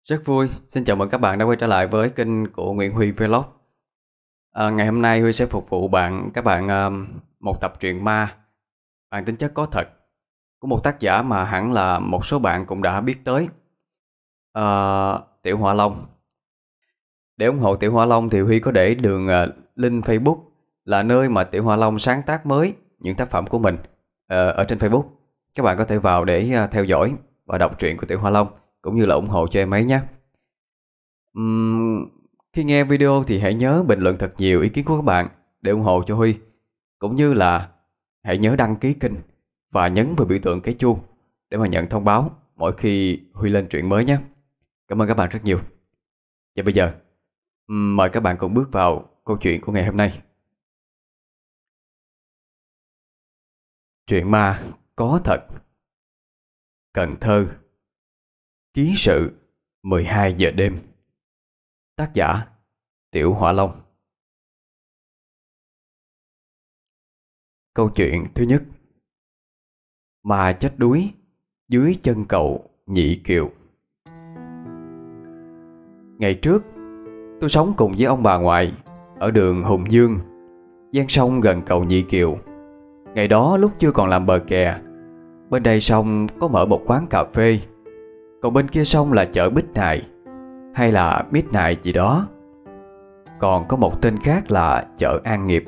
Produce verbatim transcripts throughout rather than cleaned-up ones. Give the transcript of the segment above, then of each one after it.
Rất vui, xin chào mừng các bạn đã quay trở lại với kênh của Nguyễn Huy Vlog. À, ngày hôm nay Huy sẽ phục vụ bạn các bạn à, một tập truyện ma mang tính chất có thật của một tác giả mà hẳn là một số bạn cũng đã biết tới, à, Tiểu Hỏa Long. Để ủng hộ Tiểu Hỏa Long thì Huy có để đường à, link Facebook là nơi mà Tiểu Hỏa Long sáng tác mới những tác phẩm của mình à, ở trên Facebook. Các bạn có thể vào để à, theo dõi và đọc truyện của Tiểu Hỏa Long cũng như là ủng hộ cho em ấy nhé. Uhm, khi nghe video thì hãy nhớ bình luận thật nhiều ý kiến của các bạn để ủng hộ cho Huy. Cũng như là hãy nhớ đăng ký kênh và nhấn vào biểu tượng cái chuông để mà nhận thông báo mỗi khi Huy lên truyện mới nhé. Cảm ơn các bạn rất nhiều. Và bây giờ uhm, mời các bạn cùng bước vào câu chuyện của ngày hôm nay. Truyện ma có thật. Cần Thơ. Ký sự mười hai giờ đêm. Tác giả Tiểu Hỏa Long. Câu chuyện thứ nhất. Ma chết đuối dưới chân cầu Nhị Kiều. Ngày trước tôi sống cùng với ông bà ngoại ở đường Hùng Dương, ven sông gần cầu Nhị Kiều. Ngày đó lúc chưa còn làm bờ kè, bên đây sông có mở một quán cà phê, còn bên kia sông là chợ Bích Nại hay là Midnight gì đó. Còn có một tên khác là chợ An Nghiệp.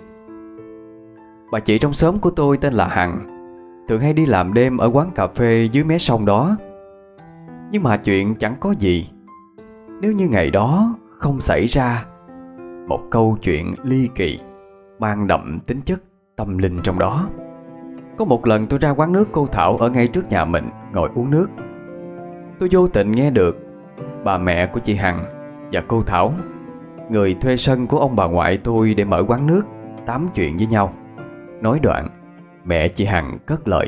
Bà chị trong xóm của tôi tên là Hằng, thường hay đi làm đêm ở quán cà phê dưới mé sông đó. Nhưng mà chuyện chẳng có gì nếu như ngày đó không xảy ra một câu chuyện ly kỳ mang đậm tính chất tâm linh trong đó. Có một lần tôi ra quán nước cô Thảo ở ngay trước nhà mình ngồi uống nước. Tôi vô tình nghe được bà mẹ của chị Hằng và cô Thảo, người thuê sân của ông bà ngoại tôi để mở quán nước, tám chuyện với nhau. Nói đoạn, mẹ chị Hằng cất lời: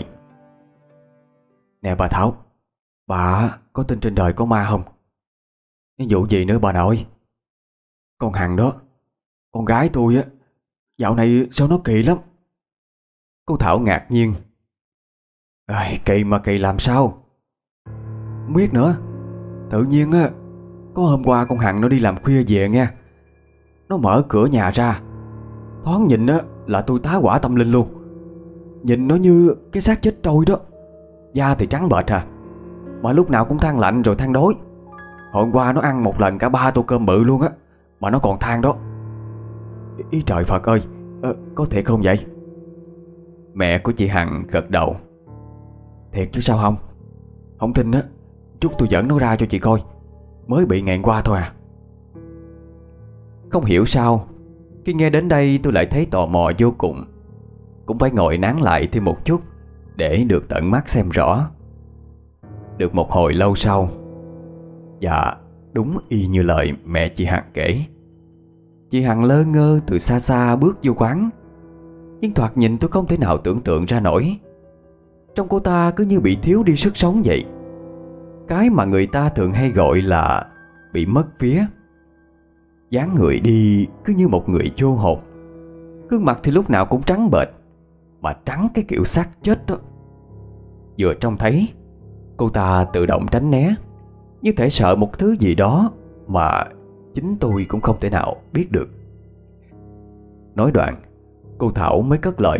"Nè bà Thảo, bà có tin trên đời có ma không?" "Cái vụ gì nữa bà nội?" "Con Hằng đó, con gái tôi á, dạo này sao nó kỳ lắm." Cô Thảo ngạc nhiên: "Ai, kỳ mà kỳ làm sao?" "Không biết nữa. Tự nhiên á, có hôm qua con Hằng nó đi làm khuya về nghe. Nó mở cửa nhà ra, thoáng nhìn á là tôi tá hỏa tâm linh luôn. Nhìn nó như cái xác chết trôi đó. Da thì trắng bệch à, mà lúc nào cũng than lạnh rồi than đói. Hôm qua nó ăn một lần cả ba tô cơm bự luôn á, mà nó còn than đó." "Ý trời Phật ơi, ờ, có thiệt không vậy?" Mẹ của chị Hằng gật đầu: "Thiệt chứ sao không. Không tin á, chút tôi dẫn nó ra cho chị coi. Mới bị ngày qua thôi à." Không hiểu sao, khi nghe đến đây tôi lại thấy tò mò vô cùng. Cũng phải ngồi nán lại thêm một chút để được tận mắt xem rõ. Được một hồi lâu sau, dạ, đúng y như lời mẹ chị Hằng kể, chị Hằng lơ ngơ từ xa xa bước vô quán. Nhưng thoạt nhìn tôi không thể nào tưởng tượng ra nổi. Trong cô ta cứ như bị thiếu đi sức sống vậy. Cái mà người ta thường hay gọi là bị mất vía. Dáng người đi cứ như một người vô hồn. Gương mặt thì lúc nào cũng trắng bệch, mà trắng cái kiểu xác chết đó. Vừa trông thấy, cô ta tự động tránh né, như thể sợ một thứ gì đó mà chính tôi cũng không thể nào biết được. Nói đoạn, cô Thảo mới cất lời: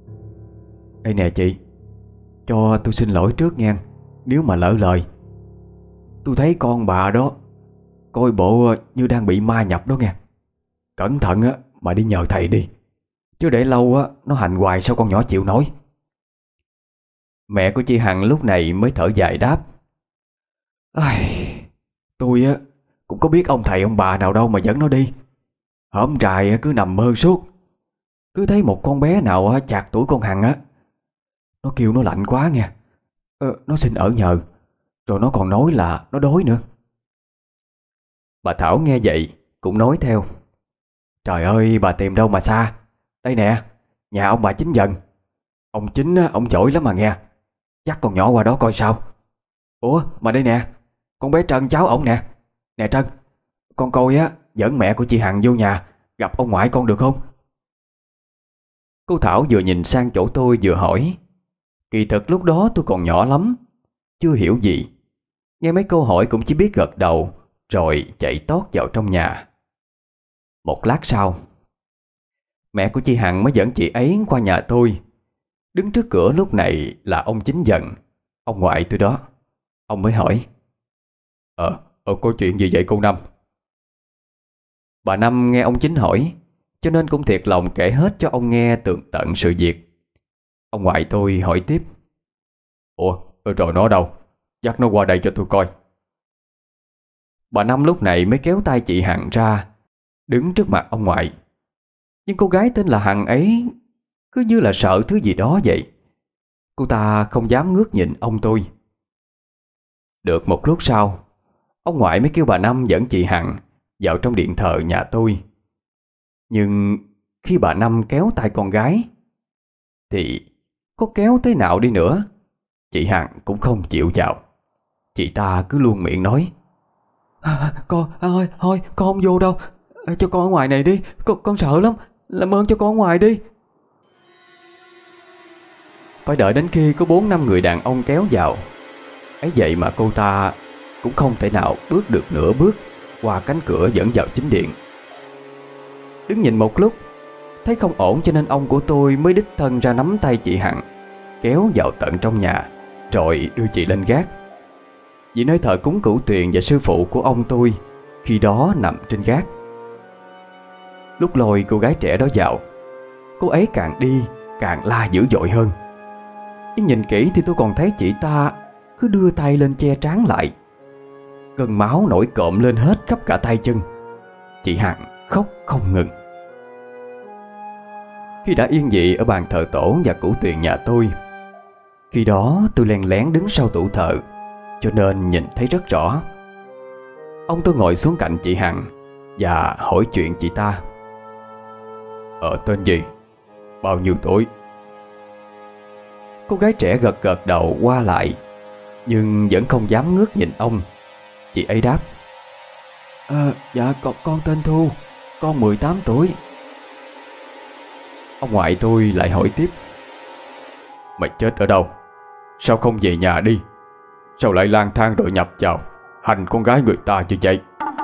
"Ê nè chị, cho tôi xin lỗi trước nha, nếu mà lỡ lời. Tôi thấy con bà đó coi bộ như đang bị ma nhập đó nghe. Cẩn thận á mà đi nhờ thầy đi, chứ để lâu á nó hành hoài sao con nhỏ chịu nổi." Mẹ của chị Hằng lúc này mới thở dài đáp: "Ai, tôi á cũng có biết ông thầy ông bà nào đâu mà dẫn nó đi. Hổm trài cứ nằm mơ suốt. Cứ thấy một con bé nào chạc tuổi con Hằng á, nó kêu nó lạnh quá nghe, ờ, nó xin ở nhờ. Rồi nó còn nói là nó đói nữa." Bà Thảo nghe vậy cũng nói theo: "Trời ơi, bà tìm đâu mà xa. Đây nè, nhà ông bà Chính Dần. Ông Chính á, ông giỏi lắm mà nghe. Dắt con nhỏ qua đó coi sao. Ủa mà đây nè, con bé Trân cháu ổng nè. Nè Trân, con coi á, dẫn mẹ của chị Hằng vô nhà gặp ông ngoại con được không?" Cô Thảo vừa nhìn sang chỗ tôi vừa hỏi. Kỳ thực lúc đó tôi còn nhỏ lắm, chưa hiểu gì. Nghe mấy câu hỏi cũng chỉ biết gật đầu, rồi chạy tót vào trong nhà. Một lát sau, mẹ của chị Hằng mới dẫn chị ấy qua nhà tôi. Đứng trước cửa lúc này là ông Chính Dần, ông ngoại tôi đó. Ông mới hỏi: Ờ, ờ có chuyện gì vậy cô Năm? Bà Năm nghe ông Chính hỏi, cho nên cũng thiệt lòng kể hết cho ông nghe tường tận sự việc. Ông ngoại tôi hỏi tiếp: Ủa, rồi nó đâu? Dắt nó qua đây cho tôi coi. Bà Năm lúc này mới kéo tay chị Hằng ra, đứng trước mặt ông ngoại. Nhưng cô gái tên là Hằng ấy cứ như là sợ thứ gì đó vậy. Cô ta không dám ngước nhìn ông tôi. Được một lúc sau, ông ngoại mới kêu bà Năm dẫn chị Hằng vào trong điện thờ nhà tôi. Nhưng khi bà Năm kéo tay con gái thì có kéo thế nào đi nữa, chị Hằng cũng không chịu vào. Chị ta cứ luôn miệng nói: à, Con, à, ơi, thôi con không vô đâu. À, cho con ở ngoài này đi, con, con sợ lắm. Làm ơn cho con ở ngoài đi. Phải đợi đến khi có bốn năm người đàn ông kéo vào, ấy vậy mà cô ta cũng không thể nào bước được nửa bước qua cánh cửa dẫn vào chính điện. Đứng nhìn một lúc, thấy không ổn cho nên ông của tôi mới đích thân ra nắm tay chị Hằng, kéo vào tận trong nhà, rồi đưa chị lên gác. Vì nơi thờ cúng cửu tuyền và sư phụ của ông tôi khi đó nằm trên gác. Lúc lôi cô gái trẻ đó vào, cô ấy càng đi càng la dữ dội hơn. Nhưng nhìn kỹ thì tôi còn thấy chị ta cứ đưa tay lên che trán lại. Cơn máu nổi cộm lên hết khắp cả tay chân. Chị Hằng khóc không ngừng. Khi đã yên vị ở bàn thờ tổ và cửu tuyền nhà tôi, khi đó tôi len lén đứng sau tủ thờ, cho nên nhìn thấy rất rõ. Ông tôi ngồi xuống cạnh chị Hằng và hỏi chuyện chị ta: Ờ tên gì? Bao nhiêu tuổi? Cô gái trẻ gật gật đầu qua lại, nhưng vẫn không dám ngước nhìn ông. Chị ấy đáp: à, Dạ con, con tên Thu, con mười tám tuổi. Ông ngoại tôi lại hỏi tiếp: Mày chết ở đâu? Sao không về nhà đi? Sao lại lang thang rồi nhập vào hành con gái người ta như vậy?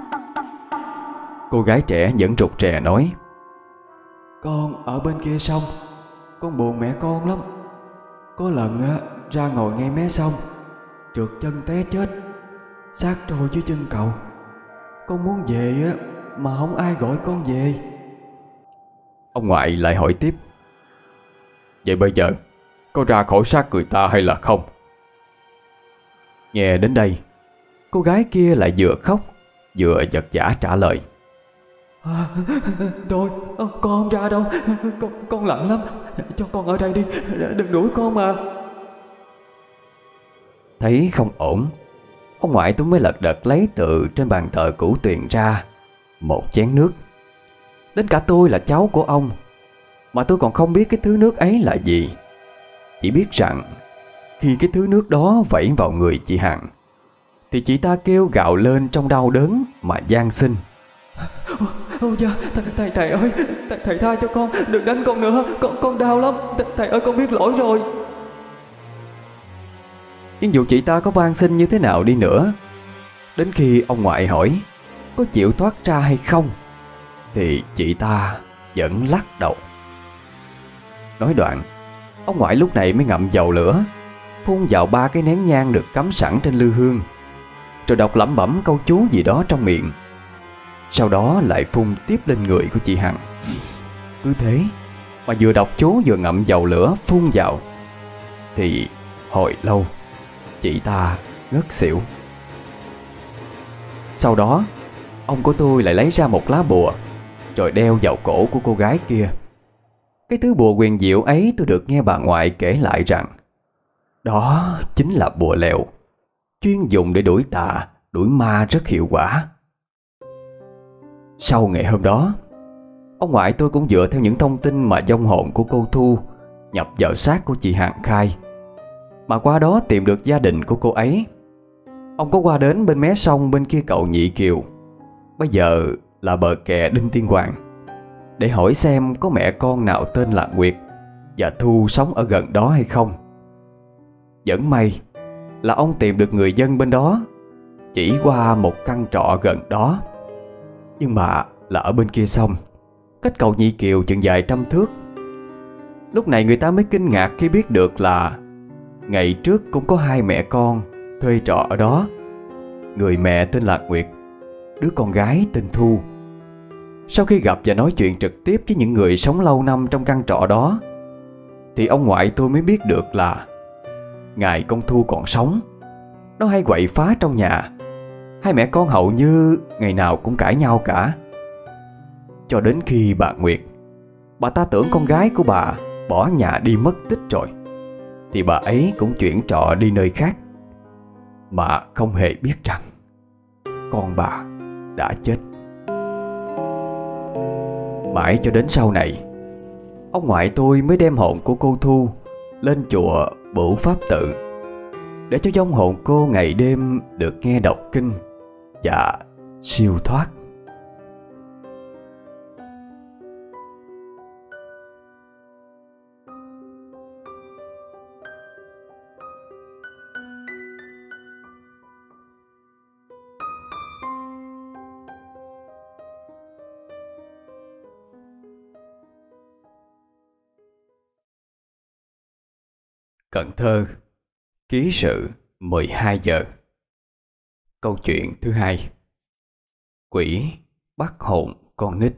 Cô gái trẻ vẫn rụt rè nói: Con ở bên kia sông, con buồn mẹ con lắm. Có lần á, ra ngồi ngay mé sông, trượt chân té chết, xác trôi dưới chân cầu. Con muốn về á, mà không ai gọi con về. Ông ngoại lại hỏi tiếp: Vậy bây giờ có ra khỏi xác người ta hay là không? Nghe đến đây, cô gái kia lại vừa khóc vừa giật giã trả lời: à, Tôi, con không ra đâu. Con, con lạnh lắm. Cho con ở đây đi, đừng đuổi con mà. Thấy không ổn, ông ngoại tôi mới lật đật lấy từ trên bàn thờ cửu tuyền ra một chén nước. Đến cả tôi là cháu của ông mà tôi còn không biết cái thứ nước ấy là gì. Chỉ biết rằng khi cái thứ nước đó vẩy vào người chị Hằng thì chị ta kêu gào lên trong đau đớn mà van xin: Ôi da, thầy, thầy, thầy ơi, thầy, thầy tha cho con, đừng đánh con nữa, con con đau lắm, thầy, thầy ơi con biết lỗi rồi. Nhưng dù chị ta có van xin như thế nào đi nữa, đến khi ông ngoại hỏi có chịu thoát ra hay không thì chị ta vẫn lắc đầu. Nói đoạn, ông ngoại lúc này mới ngậm dầu lửa, phun vào ba cái nén nhang được cắm sẵn trên lư hương, rồi đọc lẩm bẩm câu chú gì đó trong miệng. Sau đó lại phun tiếp lên người của chị Hằng. Cứ thế mà vừa đọc chú vừa ngậm dầu lửa phun vào thì hồi lâu chị ta ngất xỉu. Sau đó ông của tôi lại lấy ra một lá bùa, rồi đeo vào cổ của cô gái kia. Cái thứ bùa huyền diệu ấy tôi được nghe bà ngoại kể lại rằng đó chính là bùa lèo, chuyên dùng để đuổi tà, đuổi ma rất hiệu quả. Sau ngày hôm đó, ông ngoại tôi cũng dựa theo những thông tin mà vong hồn của cô Thu nhập vào xác của chị Hằng khai, mà qua đó tìm được gia đình của cô ấy. Ông có qua đến bên mé sông bên kia cầu Nhị Kiều, bây giờ là bờ kè Đinh Tiên Hoàng, để hỏi xem có mẹ con nào tên là Nguyệt và Thu sống ở gần đó hay không. Vẫn may là ông tìm được người dân bên đó chỉ qua một căn trọ gần đó, nhưng mà là ở bên kia sông, cách cầu Nhị Kiều chừng vài trăm thước. Lúc này người ta mới kinh ngạc khi biết được là ngày trước cũng có hai mẹ con thuê trọ ở đó. Người mẹ tên là Nguyệt, đứa con gái tên Thu. Sau khi gặp và nói chuyện trực tiếp với những người sống lâu năm trong căn trọ đó, thì ông ngoại tôi mới biết được là ngày con Thu còn sống, nó hay quậy phá trong nhà. Hai mẹ con hầu như ngày nào cũng cãi nhau cả. Cho đến khi bà Nguyệt, bà ta tưởng con gái của bà bỏ nhà đi mất tích rồi, thì bà ấy cũng chuyển trọ đi nơi khác, mà không hề biết rằng con bà đã chết. Mãi cho đến sau này, ông ngoại tôi mới đem hồn của cô Thu lên chùa Bửu Pháp Tự, để cho vong hồn cô ngày đêm được nghe đọc kinh và siêu thoát. Cần Thơ, ký sự mười hai giờ. Câu chuyện thứ hai: Quỷ bắt hồn con nít.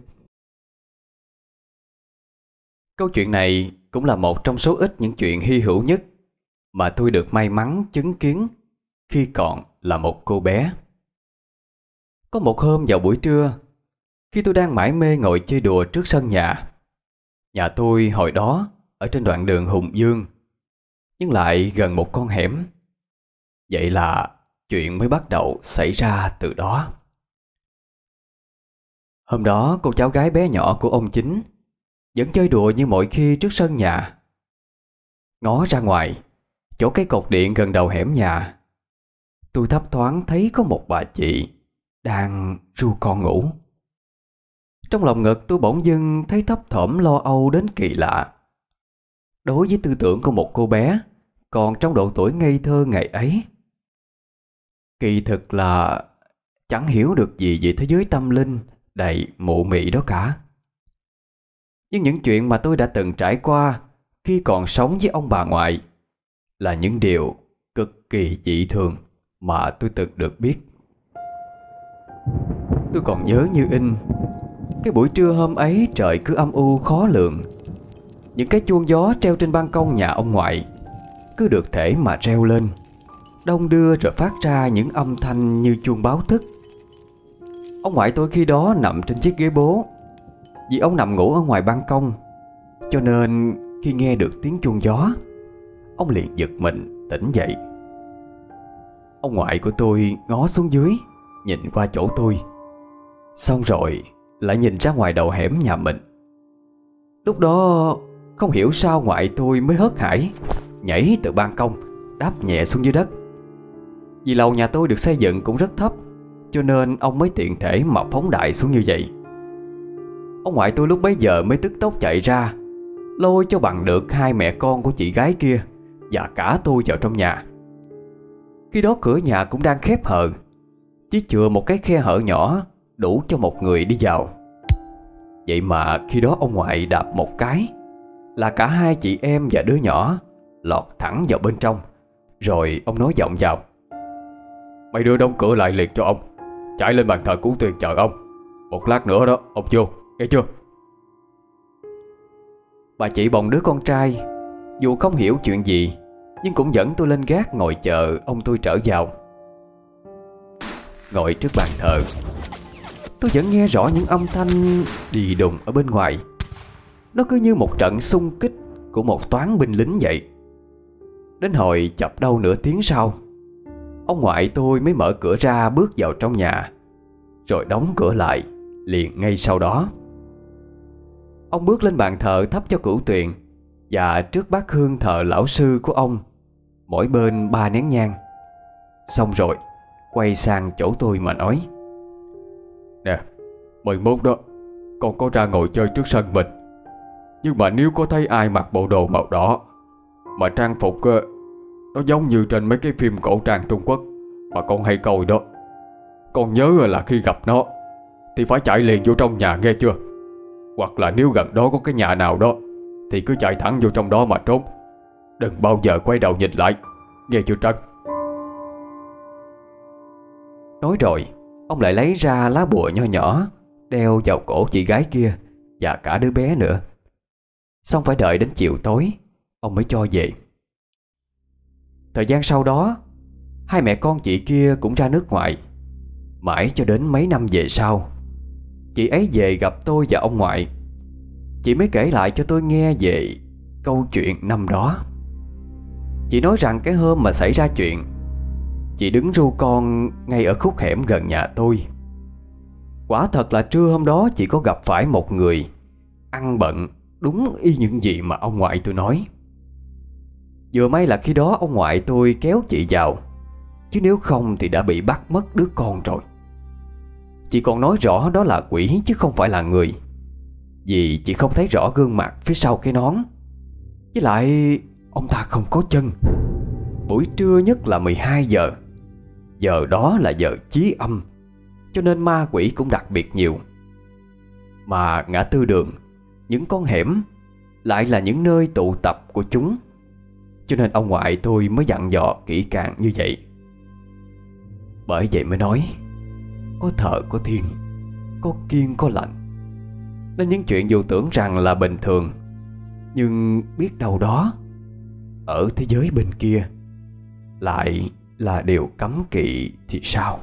Câu chuyện này cũng là một trong số ít những chuyện hy hữu nhất mà tôi được may mắn chứng kiến khi còn là một cô bé. Có một hôm vào buổi trưa, khi tôi đang mải mê ngồi chơi đùa trước sân nhà. Nhà tôi hồi đó ở trên đoạn đường Hùng Dương, nhưng lại gần một con hẻm. Vậy là chuyện mới bắt đầu xảy ra từ đó. Hôm đó cô cháu gái bé nhỏ của ông Chính vẫn chơi đùa như mọi khi trước sân nhà. Ngó ra ngoài, chỗ cây cột điện gần đầu hẻm nhà, tôi thấp thoáng thấy có một bà chị đang ru con ngủ. Trong lòng ngực tôi bỗng dưng thấy thấp thỏm lo âu đến kỳ lạ. Đối với tư tưởng của một cô bé còn trong độ tuổi ngây thơ ngày ấy, kỳ thực là chẳng hiểu được gì về thế giới tâm linh đầy mụ mị đó cả. Nhưng những chuyện mà tôi đã từng trải qua khi còn sống với ông bà ngoại là những điều cực kỳ dị thường mà tôi từng được biết. Tôi còn nhớ như in, cái buổi trưa hôm ấy trời cứ âm u khó lường. Những cái chuông gió treo trên ban công nhà ông ngoại cứ được thể mà reo lên, đong đưa rồi phát ra những âm thanh như chuông báo thức. Ông ngoại tôi khi đó nằm trên chiếc ghế bố. Vì ông nằm ngủ ở ngoài ban công, cho nên khi nghe được tiếng chuông gió, ông liền giật mình tỉnh dậy. Ông ngoại của tôi ngó xuống dưới, nhìn qua chỗ tôi, xong rồi lại nhìn ra ngoài đầu hẻm nhà mình. Lúc đó không hiểu sao ngoại tôi mới hớt hải nhảy từ ban công, đáp nhẹ xuống dưới đất. Vì lầu nhà tôi được xây dựng cũng rất thấp, cho nên ông mới tiện thể mà phóng đại xuống như vậy. Ông ngoại tôi lúc bấy giờ mới tức tốc chạy ra, lôi cho bằng được hai mẹ con của chị gái kia và cả tôi vào trong nhà. Khi đó cửa nhà cũng đang khép hờ, chỉ chừa một cái khe hở nhỏ đủ cho một người đi vào. Vậy mà khi đó ông ngoại đạp một cái là cả hai chị em và đứa nhỏ lọt thẳng vào bên trong. Rồi ông nói vọng vào: "Mày đưa đóng cửa lại liền cho ông, chạy lên bàn thờ cứu tuyền chờ ông. Một lát nữa đó ông vô, nghe chưa?" Bà chị bồng đứa con trai, dù không hiểu chuyện gì, nhưng cũng dẫn tôi lên gác ngồi chờ ông tôi trở vào. Ngồi trước bàn thờ, tôi vẫn nghe rõ những âm thanh đì đùng ở bên ngoài. Nó cứ như một trận xung kích của một toán binh lính vậy. Đến hồi chập đâu nửa tiếng sau, ông ngoại tôi mới mở cửa ra bước vào trong nhà, rồi đóng cửa lại liền ngay sau đó. Ông bước lên bàn thờ thắp cho cửu tuyền và trước bát hương thờ lão sư của ông, mỗi bên ba nén nhang. Xong rồi quay sang chỗ tôi mà nói: "Nè, mười mốt đó, con có ra ngồi chơi trước sân mình. Nhưng mà nếu có thấy ai mặc bộ đồ màu đỏ mà trang phục nó giống như trên mấy cái phim cổ trang Trung Quốc mà con hay coi đó, Con nhớ là khi gặp nó thì phải chạy liền vô trong nhà nghe chưa? Hoặc là nếu gần đó có cái nhà nào đó thì cứ chạy thẳng vô trong đó mà trốn. Đừng bao giờ quay đầu nhìn lại, nghe chưa Trân? Nói rồi, ông lại lấy ra lá bùa nho nhỏ đeo vào cổ chị gái kia và cả đứa bé nữa. Xong phải đợi đến chiều tối ông mới cho về. Thời gian sau đó, hai mẹ con chị kia cũng ra nước ngoài. Mãi cho đến mấy năm về sau, chị ấy về gặp tôi và ông ngoại. Chị mới kể lại cho tôi nghe về câu chuyện năm đó. Chị nói rằng cái hôm mà xảy ra chuyện, chị đứng ru con ngay ở khúc hẻm gần nhà tôi. Quả thật là trưa hôm đó chị có gặp phải một người ăn bận đúng y những gì mà ông ngoại tôi nói. Vừa may là khi đó ông ngoại tôi kéo chị vào, chứ nếu không thì đã bị bắt mất đứa con rồi. Chị còn nói rõ đó là quỷ chứ không phải là người, vì chị không thấy rõ gương mặt phía sau cái nón. Với lại ông ta không có chân. Buổi trưa nhất là mười hai giờ. Giờ đó là giờ chí âm, cho nên ma quỷ cũng đặc biệt nhiều. Mà ngã tư đường, những con hẻm lại là những nơi tụ tập của chúng, cho nên ông ngoại tôi mới dặn dò kỹ càng như vậy. Bởi vậy mới nói có thờ có thiên, có kiêng có lạnh. Nên những chuyện dù tưởng rằng là bình thường, nhưng biết đâu đó ở thế giới bên kia lại là điều cấm kỵ thì sao?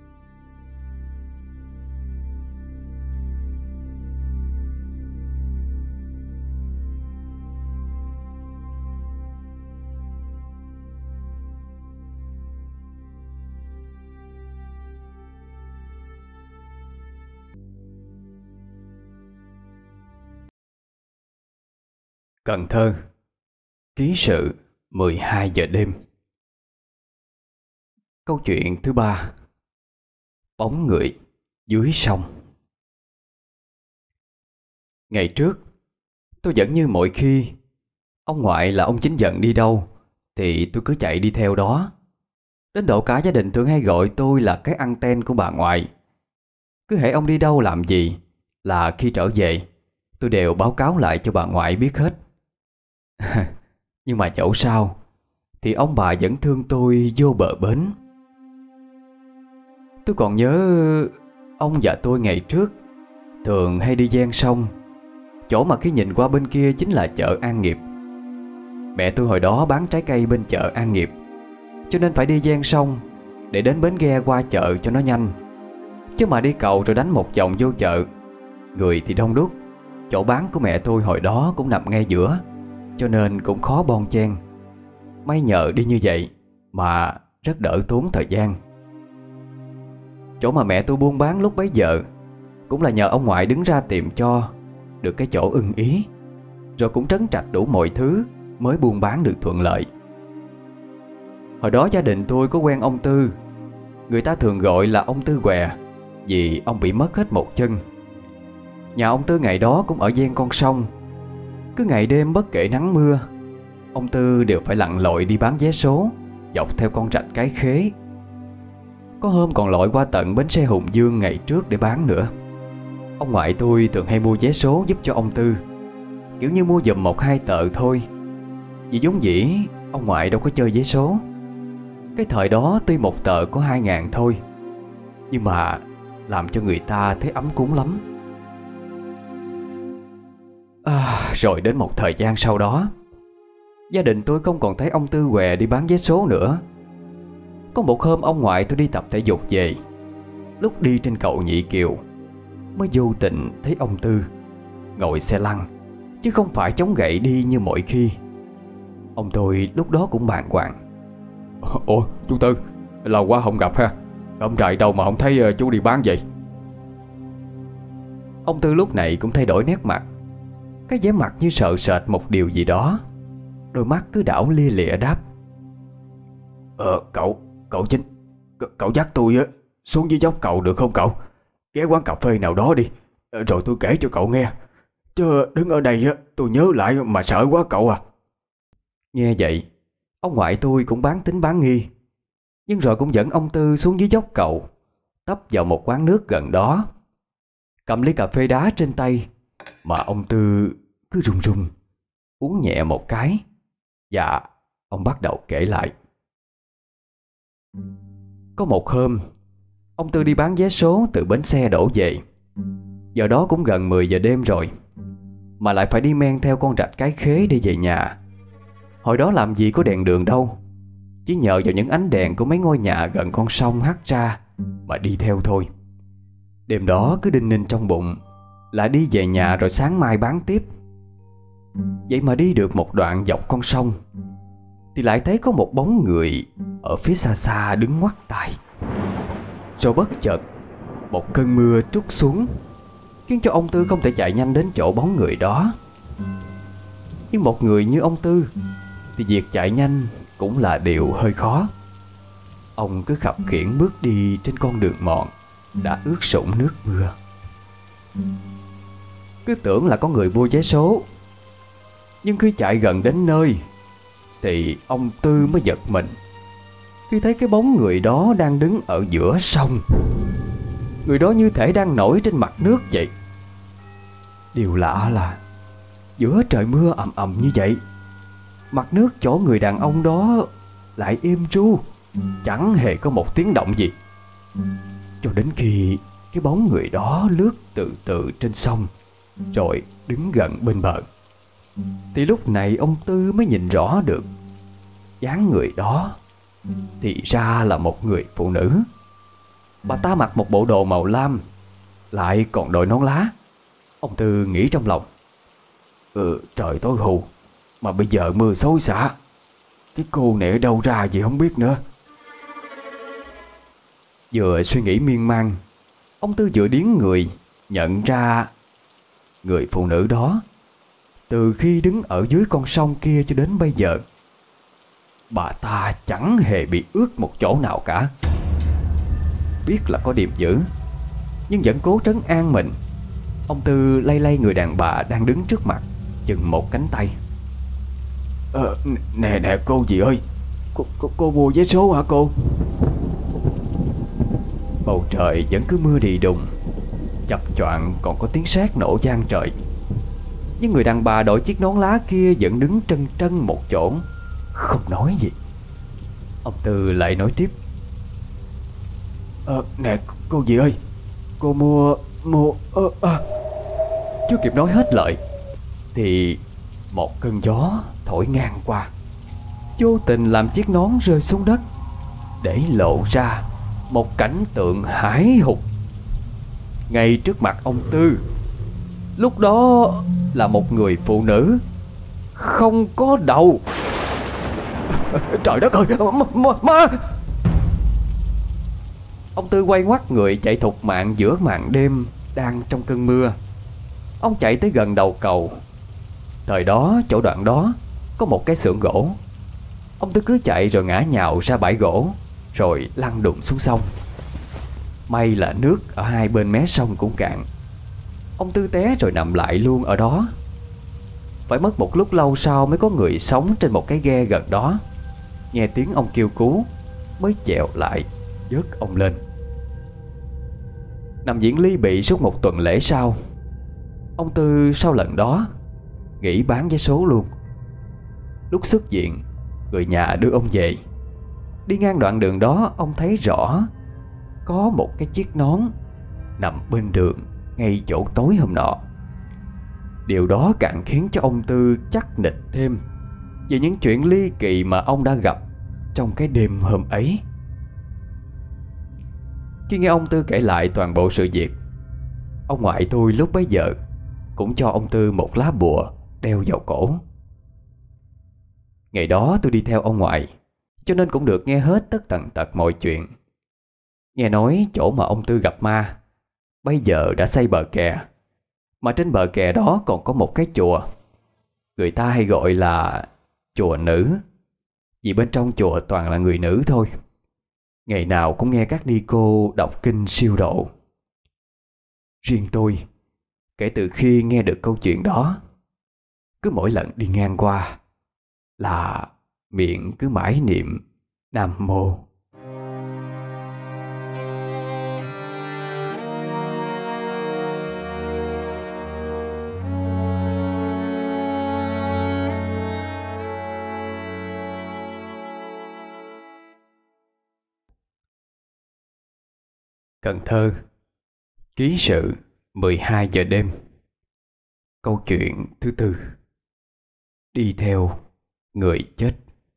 Cần Thơ, ký sự mười hai giờ đêm. Câu chuyện thứ ba. Bóng người dưới sông. Ngày trước, tôi vẫn như mọi khi. Ông ngoại là ông chính giận đi đâu thì tôi cứ chạy đi theo đó. Đến độ cả gia đình thường hay gọi tôi là cái anten của bà ngoại. Cứ hễ ông đi đâu làm gì là khi trở về tôi đều báo cáo lại cho bà ngoại biết hết. Nhưng mà dẫu sao thì ông bà vẫn thương tôi vô bờ bến. Tôi còn nhớ ông và tôi ngày trước thường hay đi ven sông, chỗ mà khi nhìn qua bên kia chính là chợ An Nghiệp. Mẹ tôi hồi đó bán trái cây bên chợ An Nghiệp, cho nên phải đi ven sông để đến bến ghe qua chợ cho nó nhanh. Chứ mà đi cầu rồi đánh một vòng vô chợ, người thì đông đúc. Chỗ bán của mẹ tôi hồi đó cũng nằm ngay giữa, cho nên cũng khó bon chen. May nhờ đi như vậy mà rất đỡ tốn thời gian. Chỗ mà mẹ tôi buôn bán lúc bấy giờ cũng là nhờ ông ngoại đứng ra tìm cho được cái chỗ ưng ý, rồi cũng trấn trạch đủ mọi thứ mới buôn bán được thuận lợi. Hồi đó gia đình tôi có quen ông Tư. Người ta thường gọi là ông Tư què, vì ông bị mất hết một chân. Nhà ông Tư ngày đó cũng ở ven con sông. Cứ ngày đêm bất kể nắng mưa, ông Tư đều phải lặn lội đi bán vé số dọc theo con rạch Cái Khế. Có hôm còn lội qua tận bến xe Hùng Dương ngày trước để bán nữa. Ông ngoại tôi thường hay mua vé số giúp cho ông Tư, kiểu như mua giùm một hai tờ thôi, vì vốn dĩ ông ngoại đâu có chơi vé số. Cái thời đó tuy một tờ có hai ngàn thôi, nhưng mà làm cho người ta thấy ấm cúng lắm. À, rồi đến một thời gian sau đó, gia đình tôi không còn thấy ông Tư què đi bán vé số nữa. Có một hôm ông ngoại tôi đi tập thể dục về, lúc đi trên cầu Nhị Kiều mới vô tình thấy ông Tư ngồi xe lăn, chứ không phải chống gậy đi như mọi khi. Ông tôi lúc đó cũng bàng hoàng. Ủa chú Tư, lâu quá không gặp ha. Ông trại đâu mà không thấy chú đi bán vậy? Ông Tư lúc này cũng thay đổi nét mặt, cái vẻ mặt như sợ sệt một điều gì đó. Đôi mắt cứ đảo lia lịa đáp: Ờ cậu, cậu Chính, cậu dắt tôi á xuống dưới dốc cầu được không cậu? Ghé quán cà phê nào đó đi, rồi tôi kể cho cậu nghe. Chứ đứng ở đây á tôi nhớ lại mà sợ quá cậu à. Nghe vậy, ông ngoại tôi cũng bán tính bán nghi, nhưng rồi cũng dẫn ông Tư xuống dưới dốc cầu, tấp vào một quán nước gần đó, cầm ly cà phê đá trên tay mà ông Tư cứ run run uống nhẹ một cái. Và ông bắt đầu kể lại. Có một hôm, ông Tư đi bán vé số từ bến xe đổ về. Giờ đó cũng gần mười giờ đêm rồi, mà lại phải đi men theo con rạch Cái Khế để về nhà. Hồi đó làm gì có đèn đường đâu, chỉ nhờ vào những ánh đèn của mấy ngôi nhà gần con sông hắt ra mà đi theo thôi. Đêm đó cứ đinh ninh trong bụng là đi về nhà rồi sáng mai bán tiếp. Vậy mà đi được một đoạn dọc con sông thì lại thấy có một bóng người ở phía xa xa đứng ngoắt tay. Rồi bất chợt một cơn mưa trút xuống, khiến cho ông Tư không thể chạy nhanh đến chỗ bóng người đó. Nhưng một người như ông Tư thì việc chạy nhanh cũng là điều hơi khó. Ông cứ khập khiễng bước đi trên con đường mòn đã ướt sũng nước mưa. Cứ tưởng là có người mua vé số, nhưng khi chạy gần đến nơi thì ông Tư mới giật mình khi thấy cái bóng người đó đang đứng ở giữa sông. Người đó như thể đang nổi trên mặt nước vậy. Điều lạ là giữa trời mưa ầm ầm như vậy, mặt nước chỗ người đàn ông đó lại êm ru, chẳng hề có một tiếng động gì. Cho đến khi cái bóng người đó lướt từ từ trên sông rồi đứng gần bên bờ, thì lúc này ông Tư mới nhìn rõ được dáng người đó thì ra là một người phụ nữ. Bà ta mặc một bộ đồ màu lam, lại còn đội nón lá. Ông Tư nghĩ trong lòng, Ừ trời tối hù, mà bây giờ mưa xối xả, cái cô này ở đâu ra gì không biết nữa. Vừa suy nghĩ miên man, ông Tư vừa điếng người nhận ra người phụ nữ đó từ khi đứng ở dưới con sông kia cho đến bây giờ, bà ta chẳng hề bị ướt một chỗ nào cả. Biết là có điềm dữ, nhưng vẫn cố trấn an mình. Ông Tư lay lay người đàn bà đang đứng trước mặt chừng một cánh tay. Ờ, nè nè cô gì ơi, cô, cô, cô mua vé số hả cô? Bầu trời vẫn cứ mưa đì đùng, chập choạng còn có tiếng sét nổ vang trời. Nhưng người đàn bà đội chiếc nón lá kia vẫn đứng trân trân một chỗ, không nói gì. Ông Tư lại nói tiếp. Ờ, nè cô gì ơi, cô mua, mua, ờ, à. Chưa kịp nói hết lời thì một cơn gió thổi ngang qua, vô tình làm chiếc nón rơi xuống đất, để lộ ra một cảnh tượng hãi hùng. Ngay trước mặt ông Tư, lúc đó là một người phụ nữ không có đầu. Trời đất ơi, ma, ma. Ông Tư quay ngoắt người chạy thục mạng giữa màn đêm đang trong cơn mưa. Ông chạy tới gần đầu cầu. Thời đó chỗ đoạn đó có một cái xưởng gỗ. Ông Tư cứ chạy rồi ngã nhào ra bãi gỗ, rồi lăn đùng xuống sông. May là nước ở hai bên mé sông cũng cạn. Ông Tư té rồi nằm lại luôn ở đó. Phải mất một lúc lâu sau mới có người sống trên một cái ghe gần đó nghe tiếng ông kêu cứu, mới chèo lại vớt ông lên. Nằm viện ly bị suốt một tuần lễ sau, ông Tư sau lần đó nghỉ bán vé số luôn. Lúc xuất viện, người nhà đưa ông về. Đi ngang đoạn đường đó, ông thấy rõ có một cái chiếc nón nằm bên đường ngay chỗ tối hôm nọ. Điều đó càng khiến cho ông Tư chắc nịch thêm về những chuyện ly kỳ mà ông đã gặp trong cái đêm hôm ấy. Khi nghe ông Tư kể lại toàn bộ sự việc, ông ngoại tôi lúc bấy giờ cũng cho ông Tư một lá bùa đeo vào cổ. Ngày đó tôi đi theo ông ngoại, cho nên cũng được nghe hết tất tần tật mọi chuyện. Nghe nói chỗ mà ông Tư gặp ma bây giờ đã xây bờ kè, mà trên bờ kè đó còn có một cái chùa. Người ta hay gọi là chùa nữ, vì bên trong chùa toàn là người nữ thôi. Ngày nào cũng nghe các ni cô đọc kinh siêu độ. Riêng tôi, kể từ khi nghe được câu chuyện đó, cứ mỗi lần đi ngang qua là miệng cứ mãi niệm Nam Mô. Cần Thơ. Ký sự mười hai giờ đêm. Câu chuyện thứ tư. Đi theo người chết.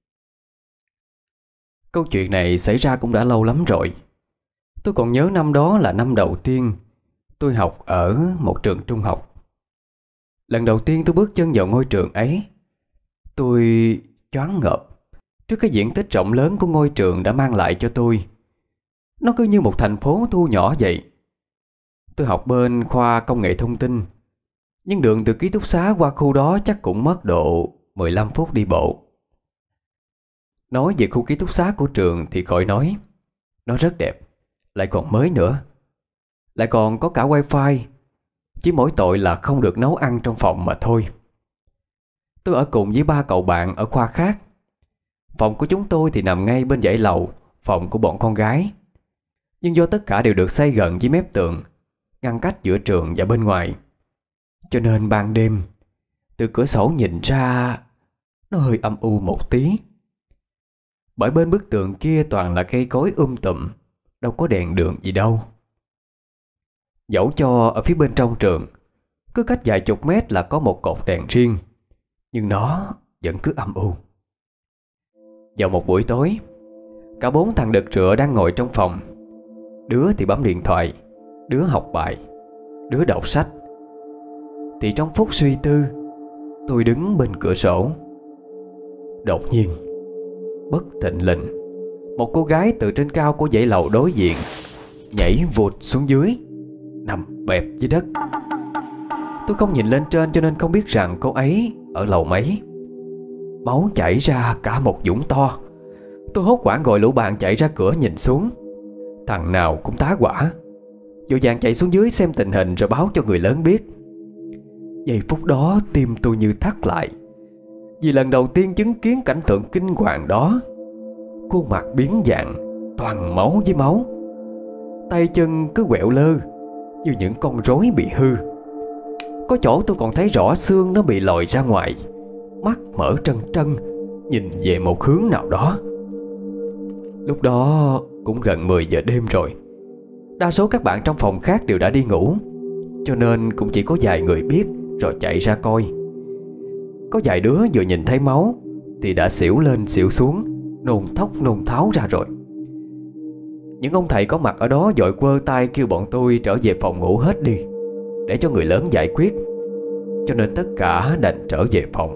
Câu chuyện này xảy ra cũng đã lâu lắm rồi. Tôi còn nhớ năm đó là năm đầu tiên tôi học ở một trường trung học. Lần đầu tiên tôi bước chân vào ngôi trường ấy, tôi choáng ngợp trước cái diện tích rộng lớn của ngôi trường đã mang lại cho tôi. Nó cứ như một thành phố thu nhỏ vậy. Tôi học bên khoa công nghệ thông tin, nhưng đường từ ký túc xá qua khu đó chắc cũng mất độ mười lăm phút đi bộ. Nói về khu ký túc xá của trường thì khỏi nói. Nó rất đẹp, lại còn mới nữa. Lại còn có cả wifi. Chỉ mỗi tội là không được nấu ăn trong phòng mà thôi. Tôi ở cùng với ba cậu bạn ở khoa khác. Phòng của chúng tôi thì nằm ngay bên dãy lầu phòng của bọn con gái. Nhưng do tất cả đều được xây gần với mép tường, ngăn cách giữa trường và bên ngoài, cho nên ban đêm từ cửa sổ nhìn ra nó hơi âm u một tí. Bởi bên bức tường kia toàn là cây cối um tùm, đâu có đèn đường gì đâu. Dẫu cho ở phía bên trong trường cứ cách vài chục mét là có một cột đèn riêng, nhưng nó vẫn cứ âm u. Vào một buổi tối, cả bốn thằng đực rựa đang ngồi trong phòng. Đứa thì bấm điện thoại, đứa học bài, đứa đọc sách. Thì trong phút suy tư, tôi đứng bên cửa sổ. Đột nhiên, bất thình lình, một cô gái từ trên cao của dãy lầu đối diện nhảy vụt xuống dưới, nằm bẹp dưới đất. Tôi không nhìn lên trên cho nên không biết rằng cô ấy ở lầu mấy. Máu chảy ra cả một vũng to. Tôi hốt hoảng gọi lũ bạn chạy ra cửa nhìn xuống. Thằng nào cũng tá hỏa, vội vàng chạy xuống dưới xem tình hình rồi báo cho người lớn biết. Giây phút đó tim tôi như thắt lại, vì lần đầu tiên chứng kiến cảnh tượng kinh hoàng đó. Khuôn mặt biến dạng, toàn máu với máu. Tay chân cứ quẹo lơ như những con rối bị hư. Có chỗ tôi còn thấy rõ xương nó bị lòi ra ngoài. Mắt mở trân trân nhìn về một hướng nào đó. Lúc đó cũng gần mười giờ đêm rồi. Đa số các bạn trong phòng khác đều đã đi ngủ, cho nên cũng chỉ có vài người biết rồi chạy ra coi. Có vài đứa vừa nhìn thấy máu thì đã xỉu lên xỉu xuống, nôn thốc nôn tháo ra rồi. Những ông thầy có mặt ở đó vội quơ tay kêu bọn tôi trở về phòng ngủ hết đi, để cho người lớn giải quyết. Cho nên tất cả đành trở về phòng.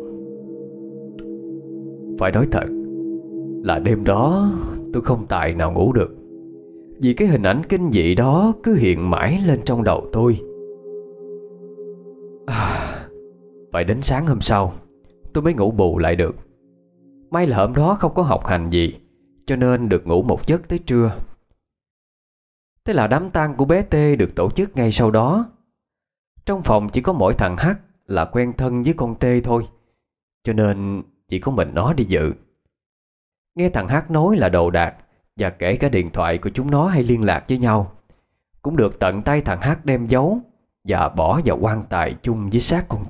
Phải nói thật là đêm đó tôi không tài nào ngủ được, vì cái hình ảnh kinh dị đó cứ hiện mãi lên trong đầu tôi. à, Phải đến sáng hôm sau tôi mới ngủ bù lại được. May là hôm đó không có học hành gì, cho nên được ngủ một giấc tới trưa. Thế là đám tang của bé T được tổ chức ngay sau đó. Trong phòng chỉ có mỗi thằng H là quen thân với con T thôi, cho nên chỉ có mình nó đi dự. Nghe thằng H nói là đồ đạc và kể cả điện thoại của chúng nó hay liên lạc với nhau cũng được tận tay thằng H đem giấu và bỏ vào quan tài chung với xác con T.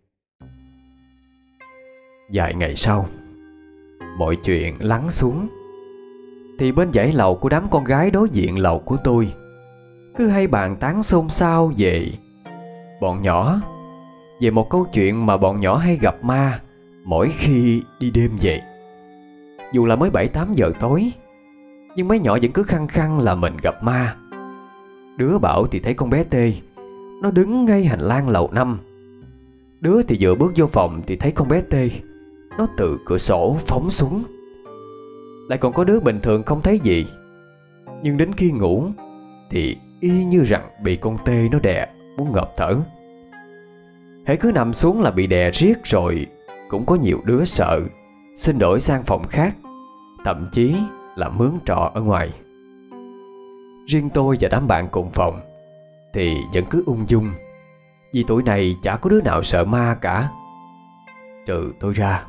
Vài ngày sau, mọi chuyện lắng xuống, thì bên dãy lầu của đám con gái đối diện lầu của tôi cứ hay bàn tán xôn xao về bọn nhỏ, về một câu chuyện mà bọn nhỏ hay gặp ma mỗi khi đi đêm về. Dù là mới bảy tám giờ tối, nhưng mấy nhỏ vẫn cứ khăng khăng là mình gặp ma. Đứa bảo thì thấy con bé T nó đứng ngay hành lang lầu năm. Đứa thì vừa bước vô phòng thì thấy con bé T nó từ cửa sổ phóng xuống. Lại còn có đứa bình thường không thấy gì, nhưng đến khi ngủ thì y như rằng bị con T nó đè muốn ngợp thở. Hễ cứ nằm xuống là bị đè riết rồi. Cũng có nhiều đứa sợ xin đổi sang phòng khác, thậm chí là mướn trọ ở ngoài. Riêng tôi và đám bạn cùng phòng thì vẫn cứ ung dung, vì tuổi này chả có đứa nào sợ ma cả, trừ tôi ra.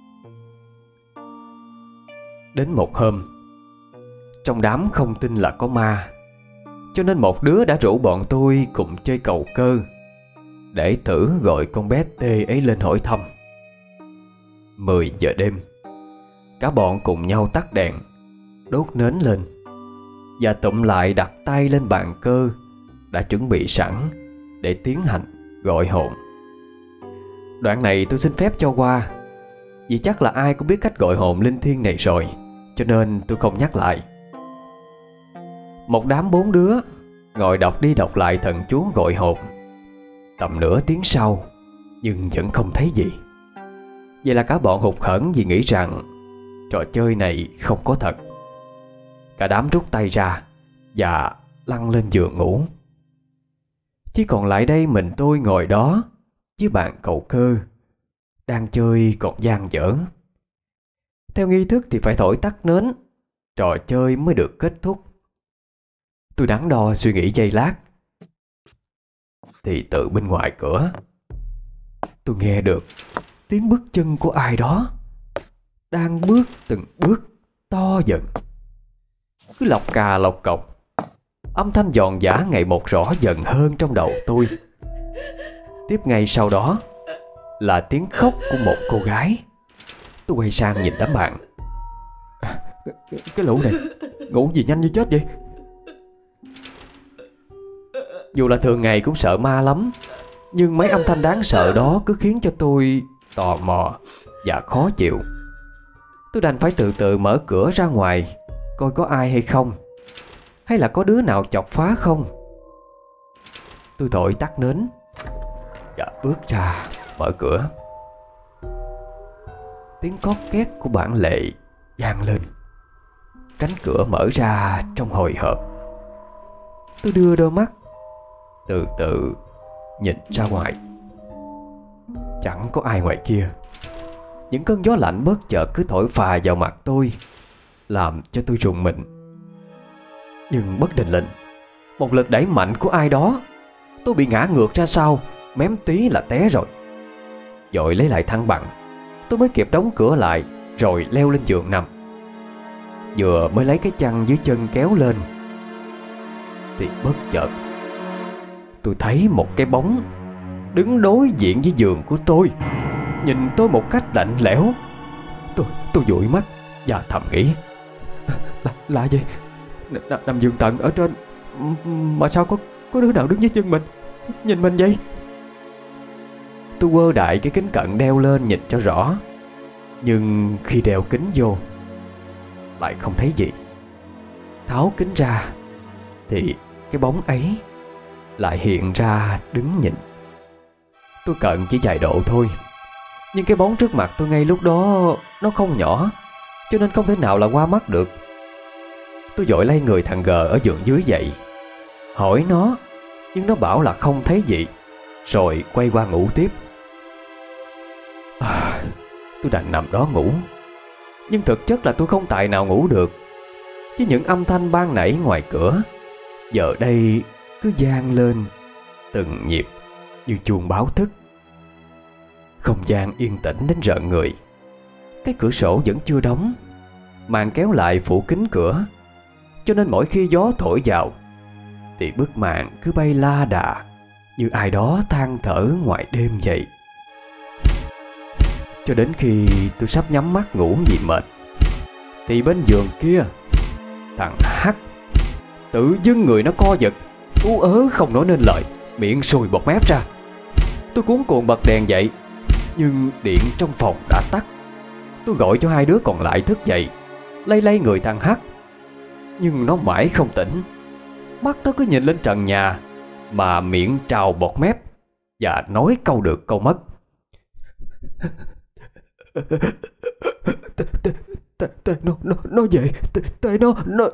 Đến một hôm, trong đám không tin là có ma, cho nên một đứa đã rủ bọn tôi cùng chơi cầu cơ, để thử gọi con bé T ấy lên hỏi thăm. Mười giờ đêm, cả bọn cùng nhau tắt đèn, đốt nến lên. và tụm lại đặt tay lên bàn cơ đã chuẩn bị sẵn để tiến hành gọi hồn. Đoạn này tôi xin phép cho qua, vì chắc là ai cũng biết cách gọi hồn linh thiêng này rồi, cho nên tôi không nhắc lại. Một đám bốn đứa ngồi đọc đi đọc lại thần chú gọi hồn tầm nửa tiếng sau, nhưng vẫn không thấy gì. Vậy là cả bọn hụt hẫng vì nghĩ rằng trò chơi này không có thật. Cả đám rút tay ra và lăn lên giường ngủ. Chỉ còn lại đây mình tôi ngồi đó với bạn cậu Cơ, đang chơi còn dang dở. Theo nghi thức thì phải thổi tắt nến, trò chơi mới được kết thúc. Tôi đắn đo suy nghĩ giây lát, thì từ bên ngoài cửa tôi nghe được tiếng bước chân của ai đó đang bước từng bước to dần, cứ lọc cà lọc cọc. Âm thanh giòn giã ngày một rõ dần hơn trong đầu tôi. Tiếp ngay sau đó là tiếng khóc của một cô gái. Tôi quay sang nhìn đám bạn. Cái, cái, cái lũ này ngủ gì nhanh như chết vậy? Dù là thường ngày cũng sợ ma lắm, nhưng mấy âm thanh đáng sợ đó cứ khiến cho tôi tò mò và khó chịu. Tôi đành phải từ từ mở cửa ra ngoài, coi có ai hay không, hay là có đứa nào chọc phá không. Tôi thổi tắt nến và bước ra mở cửa. Tiếng cót két của bản lệ vang lên. Cánh cửa mở ra trong hồi hộp. Tôi đưa đôi mắt từ từ nhìn ra ngoài. Chẳng có ai ngoài kia. Những cơn gió lạnh bất chợt cứ thổi phà vào mặt tôi, làm cho tôi rùng mình. Nhưng bất thình lình, một lực đẩy mạnh của ai đó, tôi bị ngã ngược ra sau, mém tí là té rồi. Vội lấy lại thăng bằng, tôi mới kịp đóng cửa lại rồi leo lên giường nằm. Vừa mới lấy cái chăn dưới chân kéo lên thì bất chợt tôi thấy một cái bóng đứng đối diện với giường của tôi, nhìn tôi một cách lạnh lẽo. Tôi tôi dụi mắt và thầm nghĩ, là là gì? N- nằm giường tận ở trên mà sao có có đứa nào đứng dưới chân mình, nhìn mình vậy? Tôi quơ đại cái kính cận đeo lên nhìn cho rõ, nhưng khi đeo kính vô lại không thấy gì. Tháo kính ra thì cái bóng ấy lại hiện ra đứng nhìn. Tôi cận chỉ vài độ thôi, nhưng cái bóng trước mặt tôi ngay lúc đó nó không nhỏ, cho nên không thể nào là qua mắt được. Tôi vội lay người thằng G ở giường dưới dậy, hỏi nó, nhưng nó bảo là không thấy gì, rồi quay qua ngủ tiếp. À, tôi đành nằm đó ngủ. Nhưng thực chất là tôi không tài nào ngủ được, với những âm thanh ban nãy ngoài cửa giờ đây cứ vang lên từng nhịp như chuông báo thức. Không gian yên tĩnh đến rợn người. Cái cửa sổ vẫn chưa đóng, màn kéo lại phủ kín cửa, cho nên mỗi khi gió thổi vào thì bức màn cứ bay la đà như ai đó than thở ngoài đêm vậy. Cho đến khi tôi sắp nhắm mắt ngủ vì mệt, thì bên giường kia, thằng H tự dưng người nó co giật, ú ớ không nói nên lời, miệng sùi bọt mép ra. Tôi cuống cuồng bật đèn dậy, nhưng điện trong phòng đã tắt. Tôi gọi cho hai đứa còn lại thức dậy, lay lay người thằng H, nhưng nó mãi không tỉnh. Mắt nó cứ nhìn lên trần nhà, mà miệng trào bọt mép và nói câu được câu mất. Tê nó nó nó về, tê nó nó.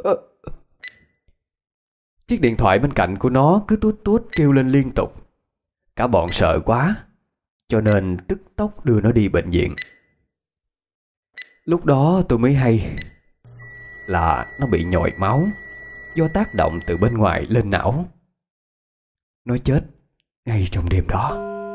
Chiếc điện thoại bên cạnh của nó cứ tuốt tuốt kêu lên liên tục. Cả bọn sợ quá, cho nên tức tốc đưa nó đi bệnh viện. Lúc đó tôi mới hay là nó bị nhồi máu do tác động từ bên ngoài lên não. Nó chết ngay trong đêm đó.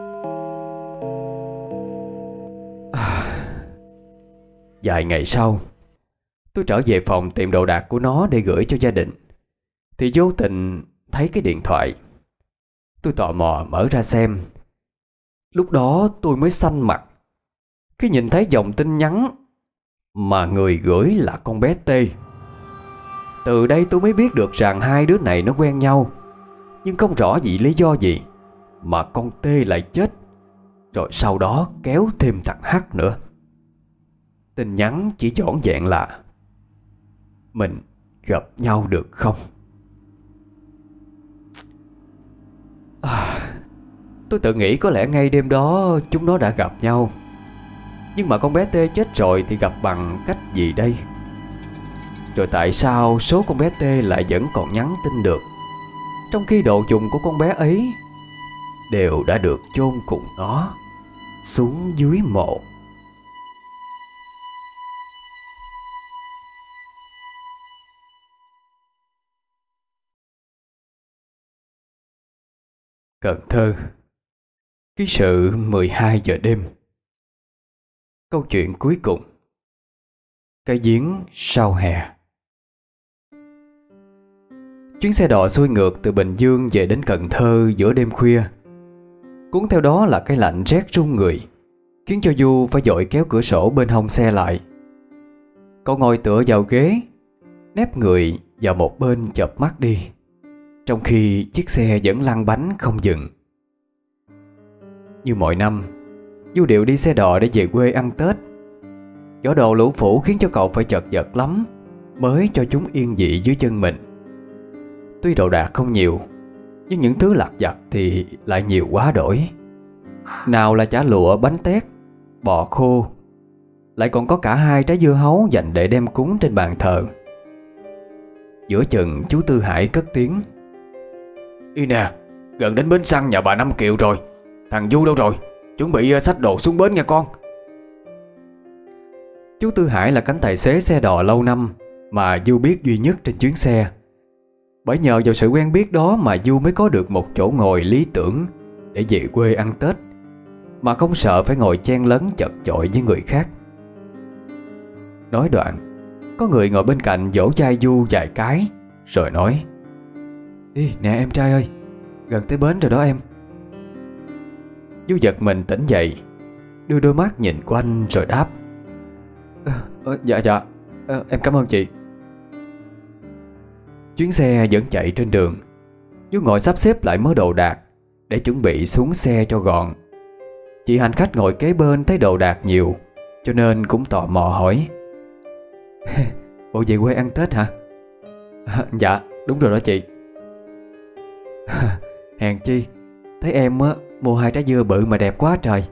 À, vài ngày sau, tôi trở về phòng tìm đồ đạc của nó để gửi cho gia đình, thì vô tình thấy cái điện thoại. Tôi tò mò mở ra xem. Lúc đó tôi mới xanh mặt khi nhìn thấy dòng tin nhắn mà người gửi là con bé T. Từ đây tôi mới biết được rằng hai đứa này nó quen nhau. Nhưng không rõ vì lý do gì mà con T lại chết, rồi sau đó kéo thêm thằng H nữa. Tin nhắn chỉ vỏn vẹn là: mình gặp nhau được không? à, Tôi tự nghĩ có lẽ ngay đêm đó chúng nó đã gặp nhau. Nhưng mà con bé T chết rồi thì gặp bằng cách gì đây? Rồi tại sao số con bé T lại vẫn còn nhắn tin được, trong khi đồ dùng của con bé ấy đều đã được chôn cùng nó xuống dưới mộ? Cần Thơ, ký sự mười hai giờ đêm. Câu chuyện cuối cùng. Cái giếng sau hè. Chuyến xe đò xuôi ngược từ Bình Dương về đến Cần Thơ giữa đêm khuya. Cuốn theo đó là cái lạnh rét run người, khiến cho Du phải vội kéo cửa sổ bên hông xe lại. Cậu ngồi tựa vào ghế, nép người vào một bên chợp mắt đi, trong khi chiếc xe vẫn lăn bánh không dừng. Như mọi năm, Du điệu đi xe đò để về quê ăn Tết. Gió đồ lũ phủ khiến cho cậu phải chật vật lắm mới cho chúng yên vị dưới chân mình. Tuy đồ đạc không nhiều, nhưng những thứ lặt vặt thì lại nhiều quá đổi. Nào là chả lụa, bánh tét, bò khô, lại còn có cả hai trái dưa hấu dành để đem cúng trên bàn thờ. Giữa chừng chú Tư Hải cất tiếng: "Y nè, gần đến bến xăng nhà bà Năm Kiều rồi. Thằng Du đâu rồi? Chuẩn bị xách đồ xuống bến nha con." Chú Tư Hải là cánh tài xế xe đò lâu năm mà Du biết duy nhất trên chuyến xe. Bởi nhờ vào sự quen biết đó mà Du mới có được một chỗ ngồi lý tưởng để về quê ăn Tết, mà không sợ phải ngồi chen lấn chật chội với người khác. Nói đoạn, có người ngồi bên cạnh vỗ vai Du vài cái rồi nói: "Ê, nè em trai ơi, gần tới bến rồi đó em." Du giật mình tỉnh dậy, đưa đôi mắt nhìn quanh rồi đáp: "Ờ, ờ, dạ dạ, ờ, em cảm ơn chị." Chuyến xe vẫn chạy trên đường. Du ngồi sắp xếp lại mớ đồ đạc để chuẩn bị xuống xe cho gọn. Chị hành khách ngồi kế bên thấy đồ đạc nhiều, cho nên cũng tò mò hỏi: "Bộ về quê ăn Tết hả?" À, "Dạ đúng rồi đó chị." "Hèn chi, thấy em á mua hai trái dưa bự mà đẹp quá trời."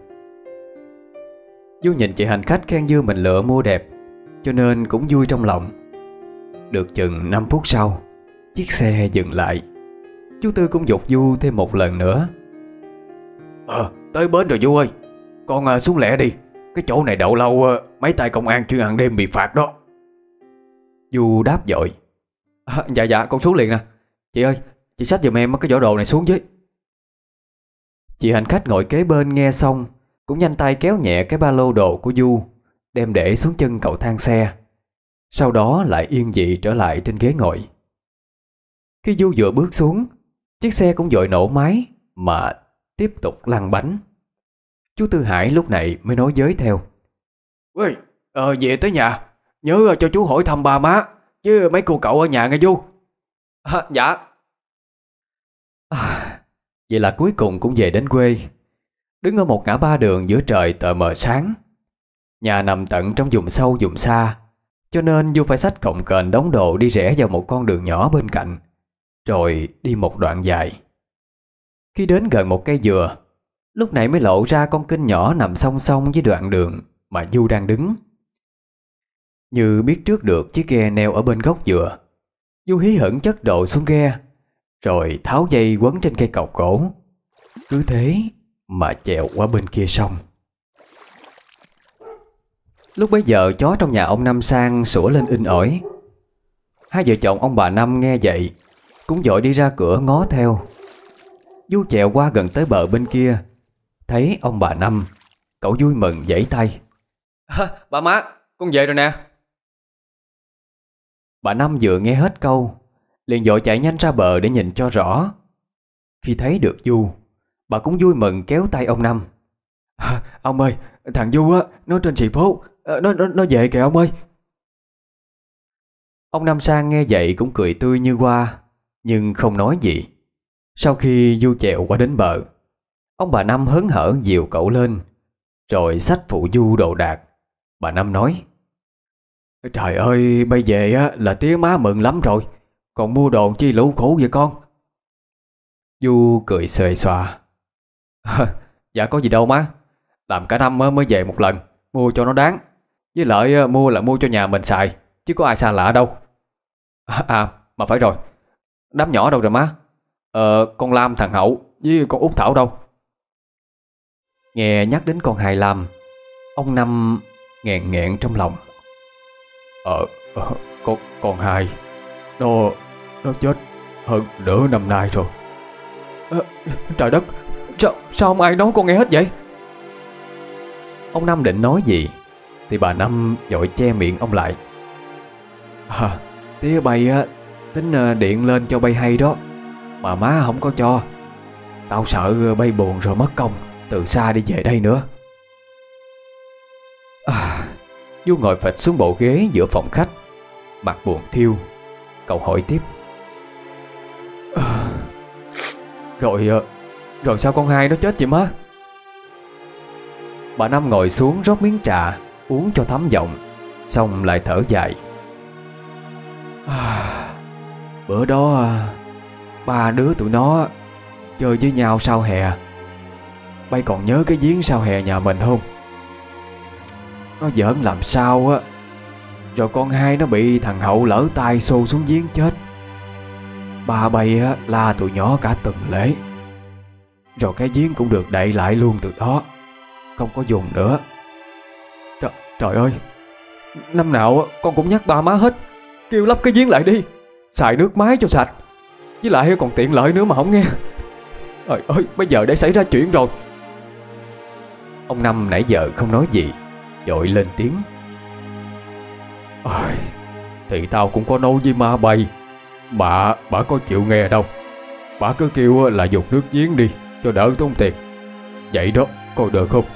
Du nhìn chị hành khách khen dưa mình lựa mua đẹp, cho nên cũng vui trong lòng. Được chừng năm phút sau, chiếc xe dừng lại. Chú Tư cũng giục Du thêm một lần nữa: "Ờ, tới bến rồi Du ơi. Con à, xuống lẹ đi. Cái chỗ này đậu lâu à, mấy tay công an chuyên ăn đêm bị phạt đó." Du đáp vội: À, dạ dạ con xuống liền nè. Chị ơi, chị xách giùm em cái giỏ đồ này xuống với. Chị hành khách ngồi kế bên nghe xong cũng nhanh tay kéo nhẹ cái ba lô đồ của Du, đem để xuống chân cầu thang xe. Sau đó lại yên vị trở lại trên ghế ngồi. Khi Du vừa bước xuống, chiếc xe cũng vội nổ máy mà tiếp tục lăn bánh. Chú Tư Hải lúc này mới nói với theo: "Ê, ờ, về tới nhà nhớ cho chú hỏi thăm ba má với mấy cô cậu ở nhà nghe Du." À, dạ. À, vậy là cuối cùng cũng về đến quê. Đứng ở một ngã ba đường giữa trời tờ mờ sáng. Nhà nằm tận trong vùng sâu vùng xa, cho nên Du phải xách cồng kềnh đống đồ đi rẽ vào một con đường nhỏ bên cạnh, rồi đi một đoạn dài. Khi đến gần một cây dừa, lúc này mới lộ ra con kênh nhỏ nằm song song với đoạn đường mà Du đang đứng. Như biết trước được chiếc ghe neo ở bên gốc dừa, Du hí hửng chất đồ xuống ghe, rồi tháo dây quấn trên cây cọc gỗ, cứ thế mà chèo qua bên kia sông. Lúc bấy giờ chó trong nhà ông Năm Sang sủa lên inh ỏi. Hai vợ chồng ông bà Năm nghe vậy cũng vội đi ra cửa ngó theo. Du chèo qua gần tới bờ bên kia, thấy ông bà Năm, cậu vui mừng vẫy tay: À, bà má, con về rồi nè. Bà Năm vừa nghe hết câu liền vội chạy nhanh ra bờ để nhìn cho rõ. Khi thấy được Du, bà cũng vui mừng kéo tay ông Năm: à, Ông ơi, thằng Du á, nó trên xì phố, nó, nó, nó về kìa ông ơi. Ông Năm Sang nghe vậy cũng cười tươi như hoa, nhưng không nói gì. Sau khi Du chèo qua đến bờ, ông bà Năm hớn hở dìu cậu lên, rồi xách phụ Du đồ đạc. Bà Năm nói: Trời ơi, bây về á là tía má mừng lắm rồi. Còn mua đồ chi lũ khổ vậy con? Du cười xề xòa: Dạ có gì đâu má. Làm cả năm mới về một lần, mua cho nó đáng. Với lại mua là mua cho nhà mình xài, chứ có ai xa lạ đâu. À, à mà phải rồi, đám nhỏ đâu rồi má? Ờ con Lam, thằng Hậu với con Út Thảo đâu? Nghe nhắc đến con Hai Lam, ông Năm nghẹn nghẹn trong lòng. Ờ, ờ con, con Hai Nó, nó chết hơn nửa năm nay rồi. À, trời đất, sao, sao không ai nói con nghe hết vậy? Ông Năm định nói gì thì bà Năm vội che miệng ông lại. À, tía bay á tính điện lên cho bay hay đó, mà má không có cho. Tao sợ bay buồn rồi mất công từ xa đi về đây nữa. À, Du ngồi phịch xuống bộ ghế giữa phòng khách, mặt buồn thiêu. Cậu hỏi tiếp: à, Rồi Rồi sao con Hai nó chết vậy má? Bà Năm ngồi xuống rót miếng trà uống cho thấm giọng, xong lại thở dài. À, bữa đó ba đứa tụi nó chơi với nhau sau hè. Bay còn nhớ cái giếng sau hè nhà mình không? Nó giỡn làm sao á, rồi con Hai nó bị thằng Hậu lỡ tay xô xuống giếng chết. Ba bay á la tụi nhỏ cả tuần lễ, rồi cái giếng cũng được đậy lại luôn từ đó, không có dùng nữa. Trời, trời ơi, năm nào con cũng nhắc ba má hết, kêu lắp cái giếng lại đi, xài nước máy cho sạch, với lại còn tiện lợi nữa mà không nghe. Trời ơi, bây giờ đã xảy ra chuyện rồi. Ông Năm nãy giờ không nói gì, vội lên tiếng: Ôi, thì tao cũng có nói với má bay, bà bà có chịu nghe đâu. Bà cứ kêu là dùng nước giếng đi cho đỡ tốn tiền. Vậy đó, coi được không?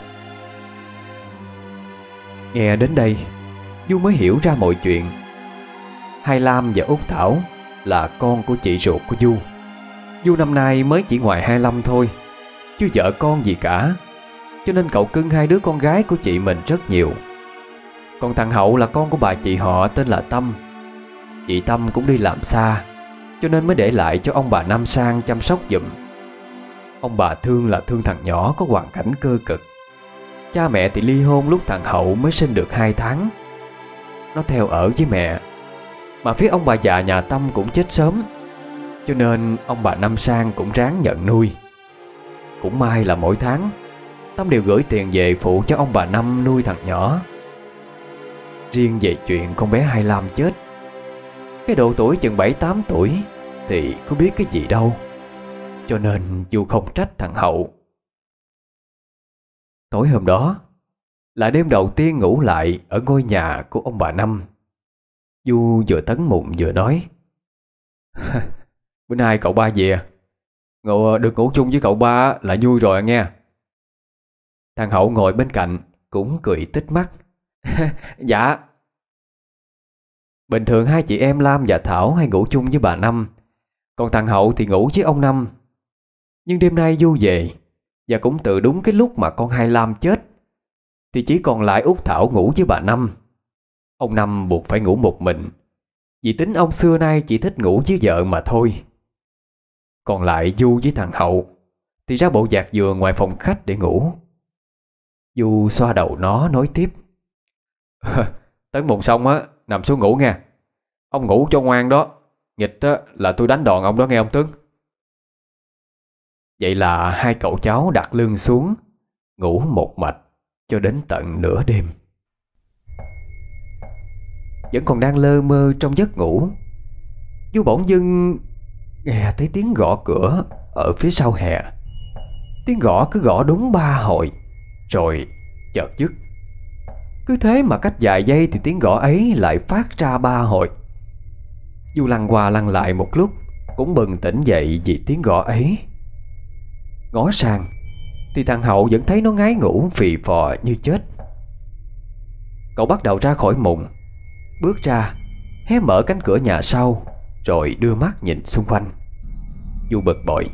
Nghe đến đây, Du mới hiểu ra mọi chuyện. Hai Lam và Út Thảo là con của chị ruột của Du. Du năm nay mới chỉ ngoài hai mươi lăm thôi, chưa vợ con gì cả, cho nên cậu cưng hai đứa con gái của chị mình rất nhiều. Còn thằng Hậu là con của bà chị họ tên là Tâm. Chị Tâm cũng đi làm xa, cho nên mới để lại cho ông bà Năm Sang chăm sóc giùm. Ông bà thương là thương thằng nhỏ có hoàn cảnh cơ cực. Cha mẹ thì ly hôn lúc thằng Hậu mới sinh được hai tháng. Nó theo ở với mẹ, mà phía ông bà già nhà Tâm cũng chết sớm, cho nên ông bà Năm Sang cũng ráng nhận nuôi. Cũng may là mỗi tháng Tâm đều gửi tiền về phụ cho ông bà Năm nuôi thằng nhỏ. Riêng về chuyện con bé Hai Lam chết, cái độ tuổi chừng bảy tám tuổi thì có biết cái gì đâu, cho nên Du không trách thằng Hậu. Tối hôm đó là đêm đầu tiên ngủ lại ở ngôi nhà của ông bà Năm. Du vừa tấn mụn vừa nói: Bữa nay cậu ba về, ngủ, được ngủ chung với cậu ba là vui rồi nghe. Thằng Hậu ngồi bên cạnh cũng cười tít mắt: Dạ. Bình thường hai chị em Lam và Thảo hay ngủ chung với bà Năm, còn thằng Hậu thì ngủ với ông Năm. Nhưng đêm nay Du về, và cũng tự đúng cái lúc mà con Hai Lam chết, thì chỉ còn lại Út Thảo ngủ với bà Năm. Ông Năm buộc phải ngủ một mình, vì tính ông xưa nay chỉ thích ngủ với vợ mà thôi. Còn lại Du với thằng Hậu thì ra bộ giạc dừa ngoài phòng khách để ngủ. Du xoa đầu nó nói tiếp: Tấn mụn xong á, nằm xuống ngủ nha. Ông ngủ cho ngoan đó, nghịch á là tôi đánh đòn ông đó nghe ông Tướng. Vậy là hai cậu cháu đặt lưng xuống, ngủ một mạch cho đến tận nửa đêm. Vẫn còn đang lơ mơ trong giấc ngủ, Du bỗng dưng nghe thấy tiếng gõ cửa ở phía sau hè. Tiếng gõ cứ gõ đúng ba hồi, rồi chợt dứt. Cứ thế mà cách vài giây thì tiếng gõ ấy lại phát ra ba hồi. Du lăn qua lăn lại một lúc, cũng bừng tỉnh dậy vì tiếng gõ ấy. Ngó sang thì thằng Hậu vẫn thấy nó ngái ngủ phì phò như chết. Cậu bắt đầu ra khỏi mùng, bước ra hé mở cánh cửa nhà sau, rồi đưa mắt nhìn xung quanh. Du bực bội: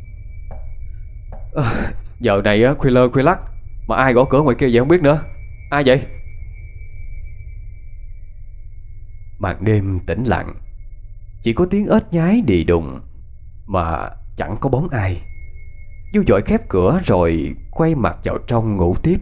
à, giờ này á, khuya lơ khuya lắc mà ai gõ cửa ngoài kia vậy không biết nữa. Ai vậy? Màn đêm tĩnh lặng, chỉ có tiếng ếch nhái đì đùng mà chẳng có bóng ai. Du vội khép cửa rồi quay mặt vào trong ngủ tiếp.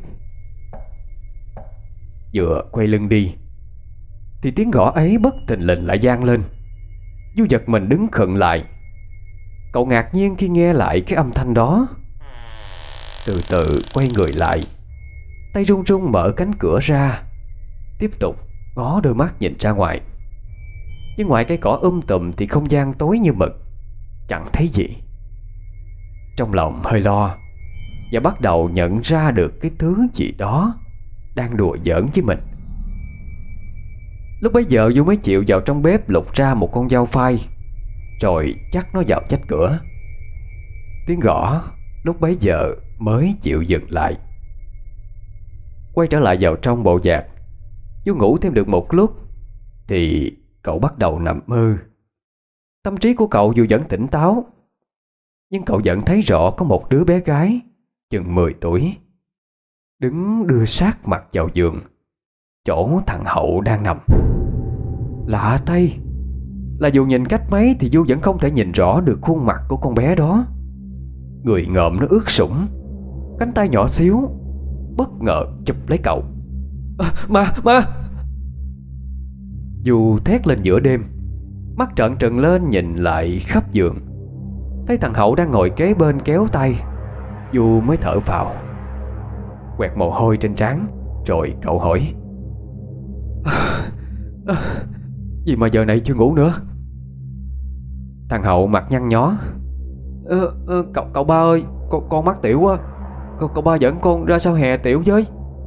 Vừa quay lưng đi thì tiếng gõ ấy bất thình lình lại vang lên. Du giật mình đứng khựng lại. Cậu ngạc nhiên khi nghe lại cái âm thanh đó. Từ từ quay người lại, tay run run mở cánh cửa ra, tiếp tục ngó đôi mắt nhìn ra ngoài. Nhưng ngoài cây cỏ um tùm thì không gian tối như mực, chẳng thấy gì. Trong lòng hơi lo và bắt đầu nhận ra được cái thứ gì đó đang đùa giỡn với mình. Lúc bấy giờ Du mới chịu vào trong bếp lục ra một con dao phai, rồi chắc nó vào chách cửa. Tiếng gõ lúc bấy giờ mới chịu dừng lại. Quay trở lại vào trong bộ giạc, Du ngủ thêm được một lúc thì cậu bắt đầu nằm mơ. Tâm trí của cậu dù vẫn tỉnh táo, nhưng cậu vẫn thấy rõ có một đứa bé gái chừng mười tuổi đứng đưa sát mặt vào giường, chỗ thằng Hậu đang nằm. Lạ thay là dù nhìn cách mấy thì Du vẫn không thể nhìn rõ được khuôn mặt của con bé đó. Người ngợm nó ướt sũng, cánh tay nhỏ xíu bất ngờ chụp lấy cậu. À, ma, ma! Du thét lên giữa đêm, mắt trợn trừng lên nhìn lại khắp giường. Thấy thằng Hậu đang ngồi kế bên kéo tay, Du mới thở phào, quẹt mồ hôi trên trán, rồi cậu hỏi: à, à, gì mà giờ này chưa ngủ nữa? Thằng Hậu mặt nhăn nhó: ờ, ờ, cậu, cậu ba ơi, con, con mắc tiểu quá. Cậu, cậu ba dẫn con ra sau hè tiểu với.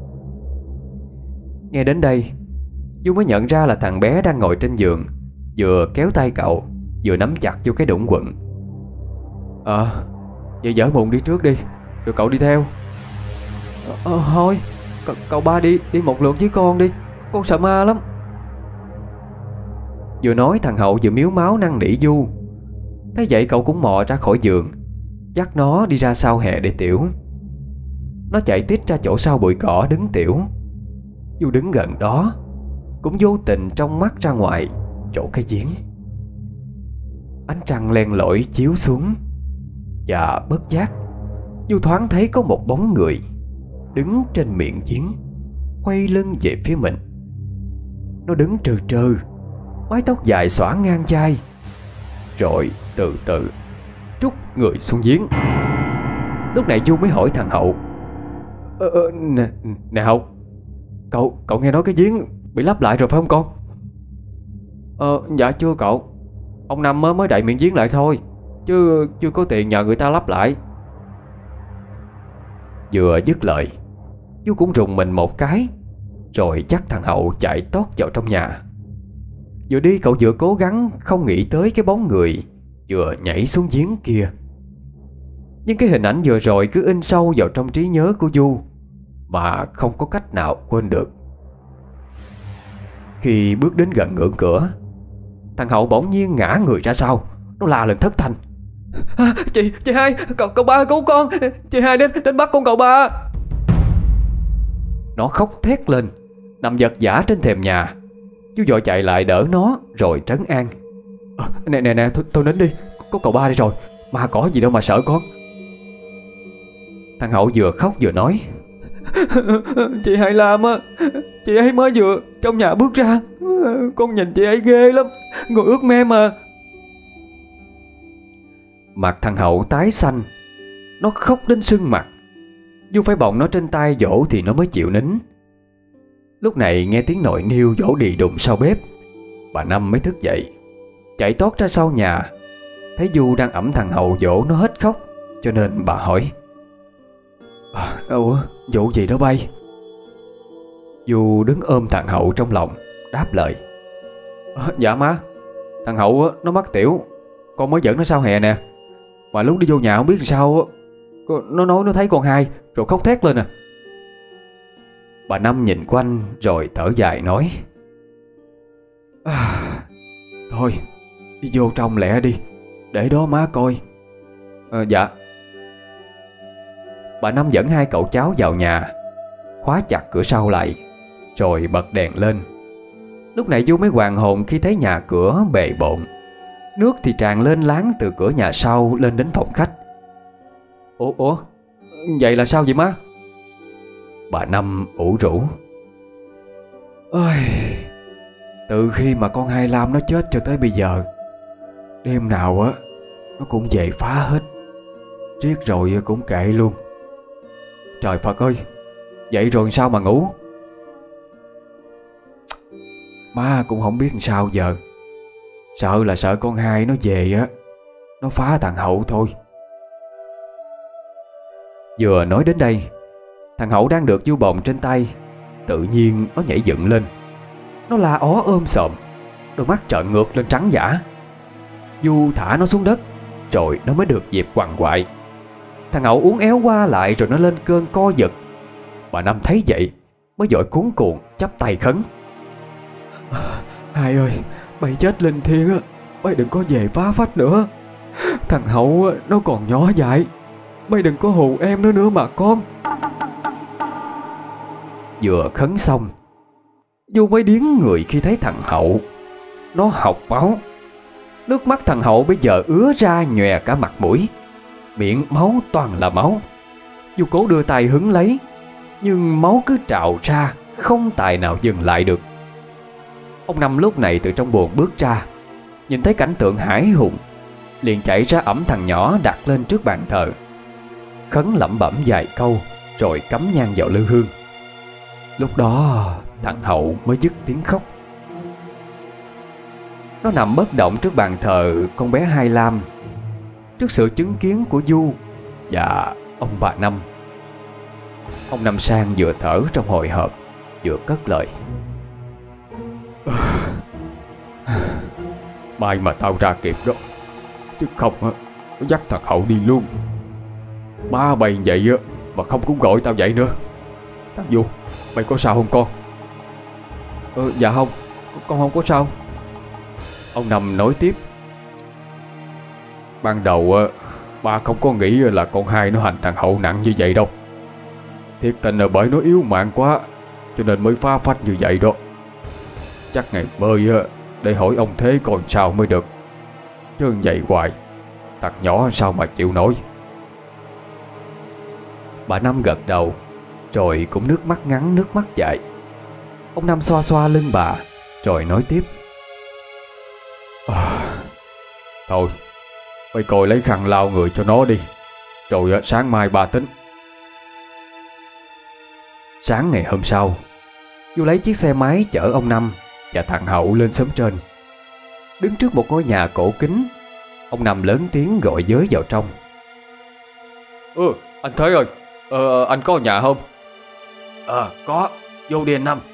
Nghe đến đây, Du mới nhận ra là thằng bé đang ngồi trên giường, vừa kéo tay cậu, vừa nắm chặt vô cái đũng quần. Ờ, vậy dở mùng đi trước đi, rồi cậu đi theo. Ờ, thôi, cậu, cậu ba đi đi một lượt với con đi, con sợ ma lắm. Vừa nói thằng Hậu vừa miếu máu năn nỉ Du. Thấy vậy cậu cũng mò ra khỏi giường, dắt nó đi ra sau hè để tiểu. Nó chạy tít ra chỗ sau bụi cỏ đứng tiểu. Du đứng gần đó cũng vô tình trong mắt ra ngoài chỗ cái giếng. Ánh trăng len lỏi chiếu xuống, và bất giác Du thoáng thấy có một bóng người đứng trên miệng giếng, quay lưng về phía mình. Nó đứng trơ trơ, mái tóc dài xõa ngang vai, rồi từ từ trút người xuống giếng. Lúc này Du mới hỏi thằng Hậu: Ờ, ờ, nè, nè Hậu, Cậu, cậu nghe nói cái giếng bị lấp lại rồi phải không con? Ờ, dạ chưa cậu. Ông Năm mới đậy miệng giếng lại thôi, chứ chưa có tiền nhờ người ta lấp lại. Vừa dứt lời, Du cũng rùng mình một cái, rồi dắt thằng Hậu chạy tót vào trong nhà. Vừa đi cậu vừa cố gắng không nghĩ tới cái bóng người vừa nhảy xuống giếng kia. Nhưng cái hình ảnh vừa rồi cứ in sâu vào trong trí nhớ của Du mà không có cách nào quên được. Khi bước đến gần ngưỡng cửa, thằng Hậu bỗng nhiên ngã người ra sau. Nó la lên thất thanh: à, Chị, chị hai, cậu, cậu ba cứu con. Chị hai đến, đến bắt con cậu ba. Nó khóc thét lên, nằm giật giã trên thềm nhà. Du vội chạy lại đỡ nó rồi trấn an: à, Nè nè nè, thôi, thôi nín đi, có cậu ba đây rồi, ma cỏ gì đâu mà sợ con. Thằng Hậu vừa khóc vừa nói: Chị hai làm á, chị ấy mới vừa trong nhà bước ra, con nhìn chị ấy ghê lắm, người ướt me mà. Mặt thằng Hậu tái xanh, nó khóc đến sưng mặt. Du phải bồng nó trên tay dỗ thì nó mới chịu nín. Lúc này nghe tiếng nội niêu dỗ đì đùng sau bếp, bà Năm mới thức dậy, chạy tót ra sau nhà. Thấy Du đang ẵm thằng Hậu dỗ nó hết khóc, cho nên bà hỏi: à, Ủa, vụ gì đó bay? Du đứng ôm thằng Hậu trong lòng, đáp lời: à, Dạ má, thằng Hậu nó mắc tiểu, con mới dẫn nó sau hè nè. Mà lúc đi vô nhà không biết làm sao, nó nói nó thấy con hai rồi khóc thét lên à. Bà Năm nhìn quanh rồi thở dài nói: à, Thôi đi vô trong lẹ đi, để đó má coi. Ờ, dạ. Bà Năm dẫn hai cậu cháu vào nhà, khóa chặt cửa sau lại, rồi bật đèn lên. Lúc này Du mới hoàn hồn khi thấy nhà cửa bề bộn. Nước thì tràn lên láng từ cửa nhà sau lên đến phòng khách. Ủa, ủa vậy là sao vậy má? Bà Năm ủ rũ. Ôi, từ khi mà con Hai Lam nó chết cho tới bây giờ, đêm nào á nó cũng về phá hết, riết rồi cũng kệ luôn. Trời Phật ơi, vậy rồi sao mà ngủ? Má cũng không biết làm sao giờ. Sợ là sợ con Hai nó về á, nó phá thằng Hậu thôi. Vừa nói đến đây, thằng Hậu đang được Du bồng trên tay, tự nhiên nó nhảy dựng lên. Nó la ó ôm sòm, đôi mắt trợn ngược lên trắng dã. Du thả nó xuống đất, rồi nó mới được dịp quằn quại. Thằng Hậu uốn éo qua lại rồi nó lên cơn co giật. Bà Năm thấy vậy mới vội cuống cuồng chắp tay khấn. Hai ơi, bay chết linh thiêng á, bay đừng có về phá phách nữa. Thằng Hậu á, nó còn nhỏ dại, bay đừng có hù em nó nữa mà con. Vừa khấn xong, Du mới điếng người khi thấy thằng Hậu nó học máu. Nước mắt thằng Hậu bây giờ ứa ra nhòe cả mặt mũi, miệng máu toàn là máu. Du cố đưa tay hứng lấy, nhưng máu cứ trào ra, không tài nào dừng lại được. Ông Năm lúc này từ trong buồng bước ra, nhìn thấy cảnh tượng hãi hùng, liền chạy ra ẵm thằng nhỏ đặt lên trước bàn thờ, khấn lẩm bẩm vài câu rồi cắm nhang vào lư hương. Lúc đó thằng Hậu mới dứt tiếng khóc. Nó nằm bất động trước bàn thờ con bé Hai Lam, trước sự chứng kiến của Du và ông bà Năm. Ông Năm Sang vừa thở trong hồi hộp, vừa cất lời. May mà tao ra kịp đó, chứ không á nó dắt thằng Hậu đi luôn. Má bay vậy á mà không cũng gọi tao vậy nữa. Thằng Du, mày có sao không con? Ờ, dạ không, con không có sao. Ông Năm nói tiếp. Ban đầu á ba không có nghĩ là con Hai nó hành thằng Hậu nặng như vậy đâu. Thiệt tình là bởi nó yếu mạng quá, cho nên mới phá phách như vậy đó. Chắc ngày bơi á để hỏi ông Thế coi sao mới được, chứ vậy hoài thằng nhỏ sao mà chịu nổi. Bà Năm gật đầu, rồi cũng nước mắt ngắn nước mắt dài. Ông Năm xoa xoa lưng bà, rồi nói tiếp. À, thôi mày coi lấy khăn lau người cho nó đi, rồi sáng mai ba tính. Sáng ngày hôm sau, Du lấy chiếc xe máy chở ông Năm và thằng Hậu lên xóm trên. Đứng trước một ngôi nhà cổ kính, ông Năm lớn tiếng gọi giới vào trong. Ừ, anh Thế ơi, ờ, anh có ở nhà không? Ờ, có, vô đi anh Năm.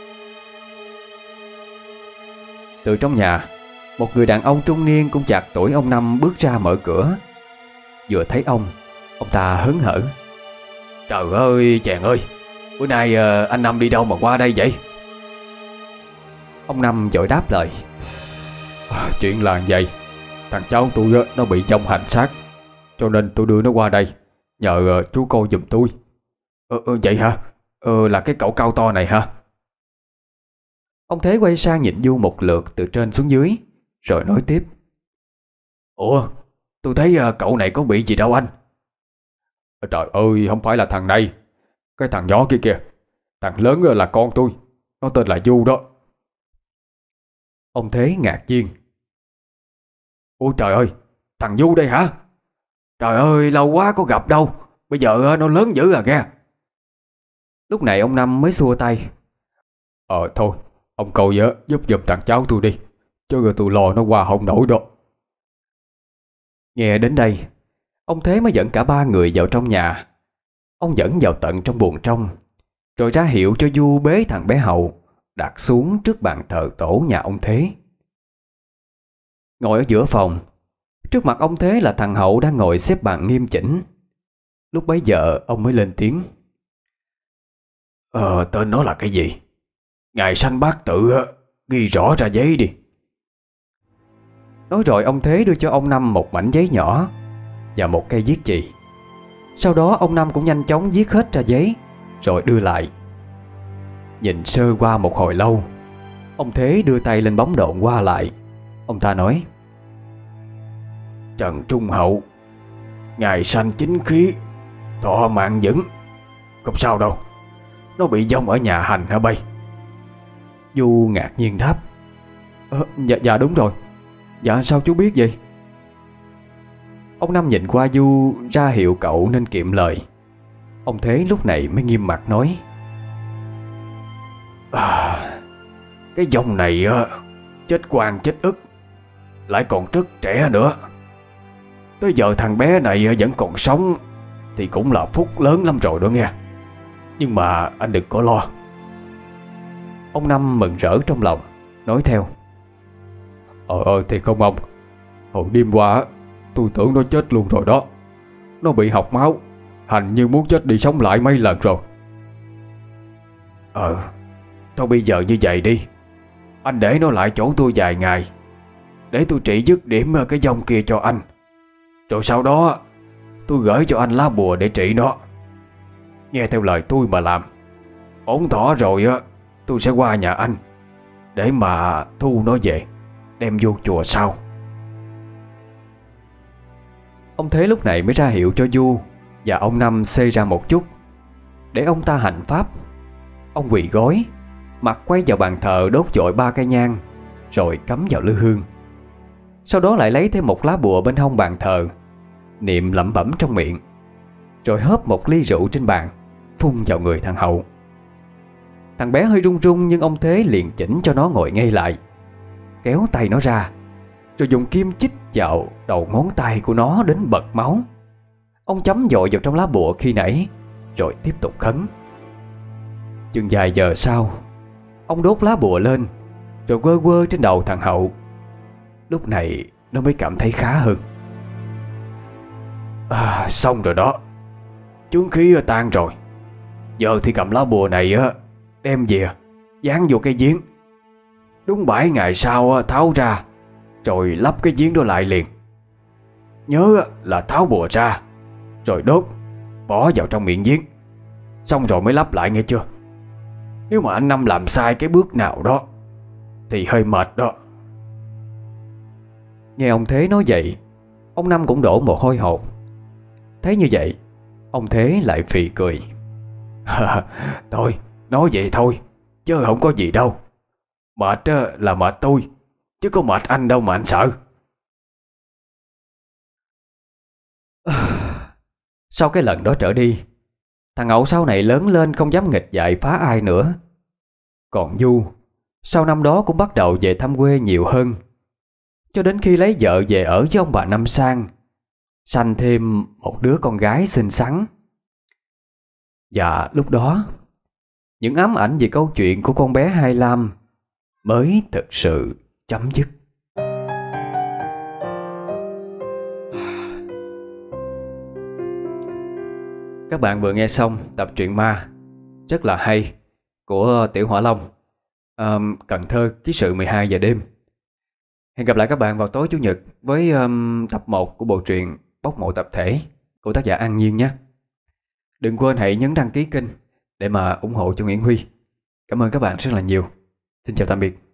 Từ trong nhà, một người đàn ông trung niên cũng chạc tuổi ông Năm bước ra mở cửa. Vừa thấy ông, ông ta hớn hở. Trời ơi, chàng ơi, bữa nay ờ, anh Năm đi đâu mà qua đây vậy? Ông Năm vội đáp lời. À, chuyện là vậy, thằng cháu tôi á, nó bị dông hành xác, cho nên tôi đưa nó qua đây, nhờ uh, chú coi giùm tôi. Ờ, ờ, vậy hả? Ờ, là cái cậu cao to này hả? Ông Thế quay sang nhìn Du một lượt từ trên xuống dưới, rồi nói tiếp. Ủa, tôi thấy uh, cậu này có bị gì đâu anh? Trời ơi, không phải là thằng này, cái thằng nhỏ kia kìa. Thằng lớn là con tôi, nó tên là Du đó. Ông Thế ngạc nhiên. Ôi trời ơi, thằng Du đây hả? Trời ơi, lâu quá có gặp đâu, bây giờ uh, nó lớn dữ à nghe. Lúc này ông Năm mới xua tay. Ờ thôi, ông coi uh, giúp giùm thằng cháu tôi đi, chứ rồi tôi lo nó qua không nổi đâu. Nghe đến đây, ông Thế mới dẫn cả ba người vào trong nhà. Ông dẫn vào tận trong buồng trong, rồi ra hiệu cho Du bế thằng bé Hậu đặt xuống trước bàn thờ tổ nhà ông Thế. Ngồi ở giữa phòng, trước mặt ông Thế là thằng Hậu đang ngồi xếp bằng nghiêm chỉnh. Lúc bấy giờ ông mới lên tiếng. Ờ, tên nó là cái gì? Ngày sanh bát tự ghi rõ ra giấy đi. Nói rồi ông Thế đưa cho ông Năm một mảnh giấy nhỏ và một cây viết chì. Sau đó ông Năm cũng nhanh chóng viết hết ra giấy rồi đưa lại. Nhìn sơ qua một hồi lâu, ông Thế đưa tay lên bấm độn qua lại. Ông ta nói: Trần Trung Hậu, ngày sanh chính khí, thọ mạng vững. Không sao đâu, nó bị vong ở nhà hành hả bay? Du ngạc nhiên đáp: ờ, dạ, dạ đúng rồi. Dạ sao chú biết vậy? Ông Năm nhìn qua Du ra hiệu cậu nên kiệm lời. Ông Thế lúc này mới nghiêm mặt nói: à, Cái vong này á, chết quan chết ức, lại còn rất trẻ nữa. Tới giờ thằng bé này vẫn còn sống thì cũng là phúc lớn lắm rồi đó nghe. Nhưng mà anh đừng có lo. Ông Năm mừng rỡ trong lòng, nói theo: Ờ ơi thì không ông. Hồi đêm qua tôi tưởng nó chết luôn rồi đó. Nó bị học máu, hình như muốn chết đi sống lại mấy lần rồi. Ờ Thôi bây giờ như vậy đi, anh để nó lại chỗ tôi vài ngày, để tôi trị dứt điểm cái vong kia cho anh. Rồi sau đó tôi gửi cho anh lá bùa để trị nó. Nghe theo lời tôi mà làm. Ổn thỏa rồi á, tôi sẽ qua nhà anh để mà thu nó về, đem vô chùa sau. Ông Thế lúc này mới ra hiệu cho Du và ông Năm xê ra một chút để ông ta hành pháp. Ông quỳ gối, mặt quay vào bàn thờ đốt dội ba cây nhang, rồi cắm vào lư hương. Sau đó lại lấy thêm một lá bùa bên hông bàn thờ, niệm lẩm bẩm trong miệng, rồi hớp một ly rượu trên bàn, phun vào người thằng Hậu. Thằng bé hơi run run nhưng ông Thế liền chỉnh cho nó ngồi ngay lại, kéo tay nó ra, rồi dùng kim chích vào đầu ngón tay của nó đến bật máu. Ông chấm dội vào trong lá bùa khi nãy, rồi tiếp tục khấn. Chừng vài giờ sau, ông đốt lá bùa lên, rồi quơ quơ trên đầu thằng Hậu. Lúc này nó mới cảm thấy khá hơn. à, Xong rồi đó, chướng khí tan rồi. Giờ thì cầm lá bùa này á, đem về dán vô cái giếng. Đúng bảy ngày sau tháo ra, rồi lắp cái giếng đó lại liền. Nhớ là tháo bùa ra, rồi đốt, bỏ vào trong miệng giếng, xong rồi mới lắp lại nghe chưa. Nếu mà anh Năm làm sai cái bước nào đó thì hơi mệt đó. Nghe ông Thế nói vậy, ông Năm cũng đổ mồ hôi hột. Thấy như vậy, ông Thế lại phì cười. Thôi, nói vậy thôi, chứ không có gì đâu. Mệt là mệt tôi, chứ có mệt anh đâu mà anh sợ. Sau cái lần đó trở đi, thằng Hậu sau này lớn lên không dám nghịch dại phá ai nữa. Còn Du, sau năm đó cũng bắt đầu về thăm quê nhiều hơn, cho đến khi lấy vợ về ở với ông bà Năm Sang, sanh thêm một đứa con gái xinh xắn. Và lúc đó, những ám ảnh về câu chuyện của con bé Hai Lam mới thực sự chấm dứt. Các bạn vừa nghe xong tập truyện ma rất là hay của Tiểu Hỏa Long, um, Cần Thơ ký sự mười hai giờ đêm. Hẹn gặp lại các bạn vào tối Chủ nhật với um, tập một của bộ truyện Bốc Mộ Tập Thể của tác giả An Nhiên nhé. Đừng quên hãy nhấn đăng ký kênh để mà ủng hộ cho Nguyễn Huy. Cảm ơn các bạn rất là nhiều. Xin chào tạm biệt.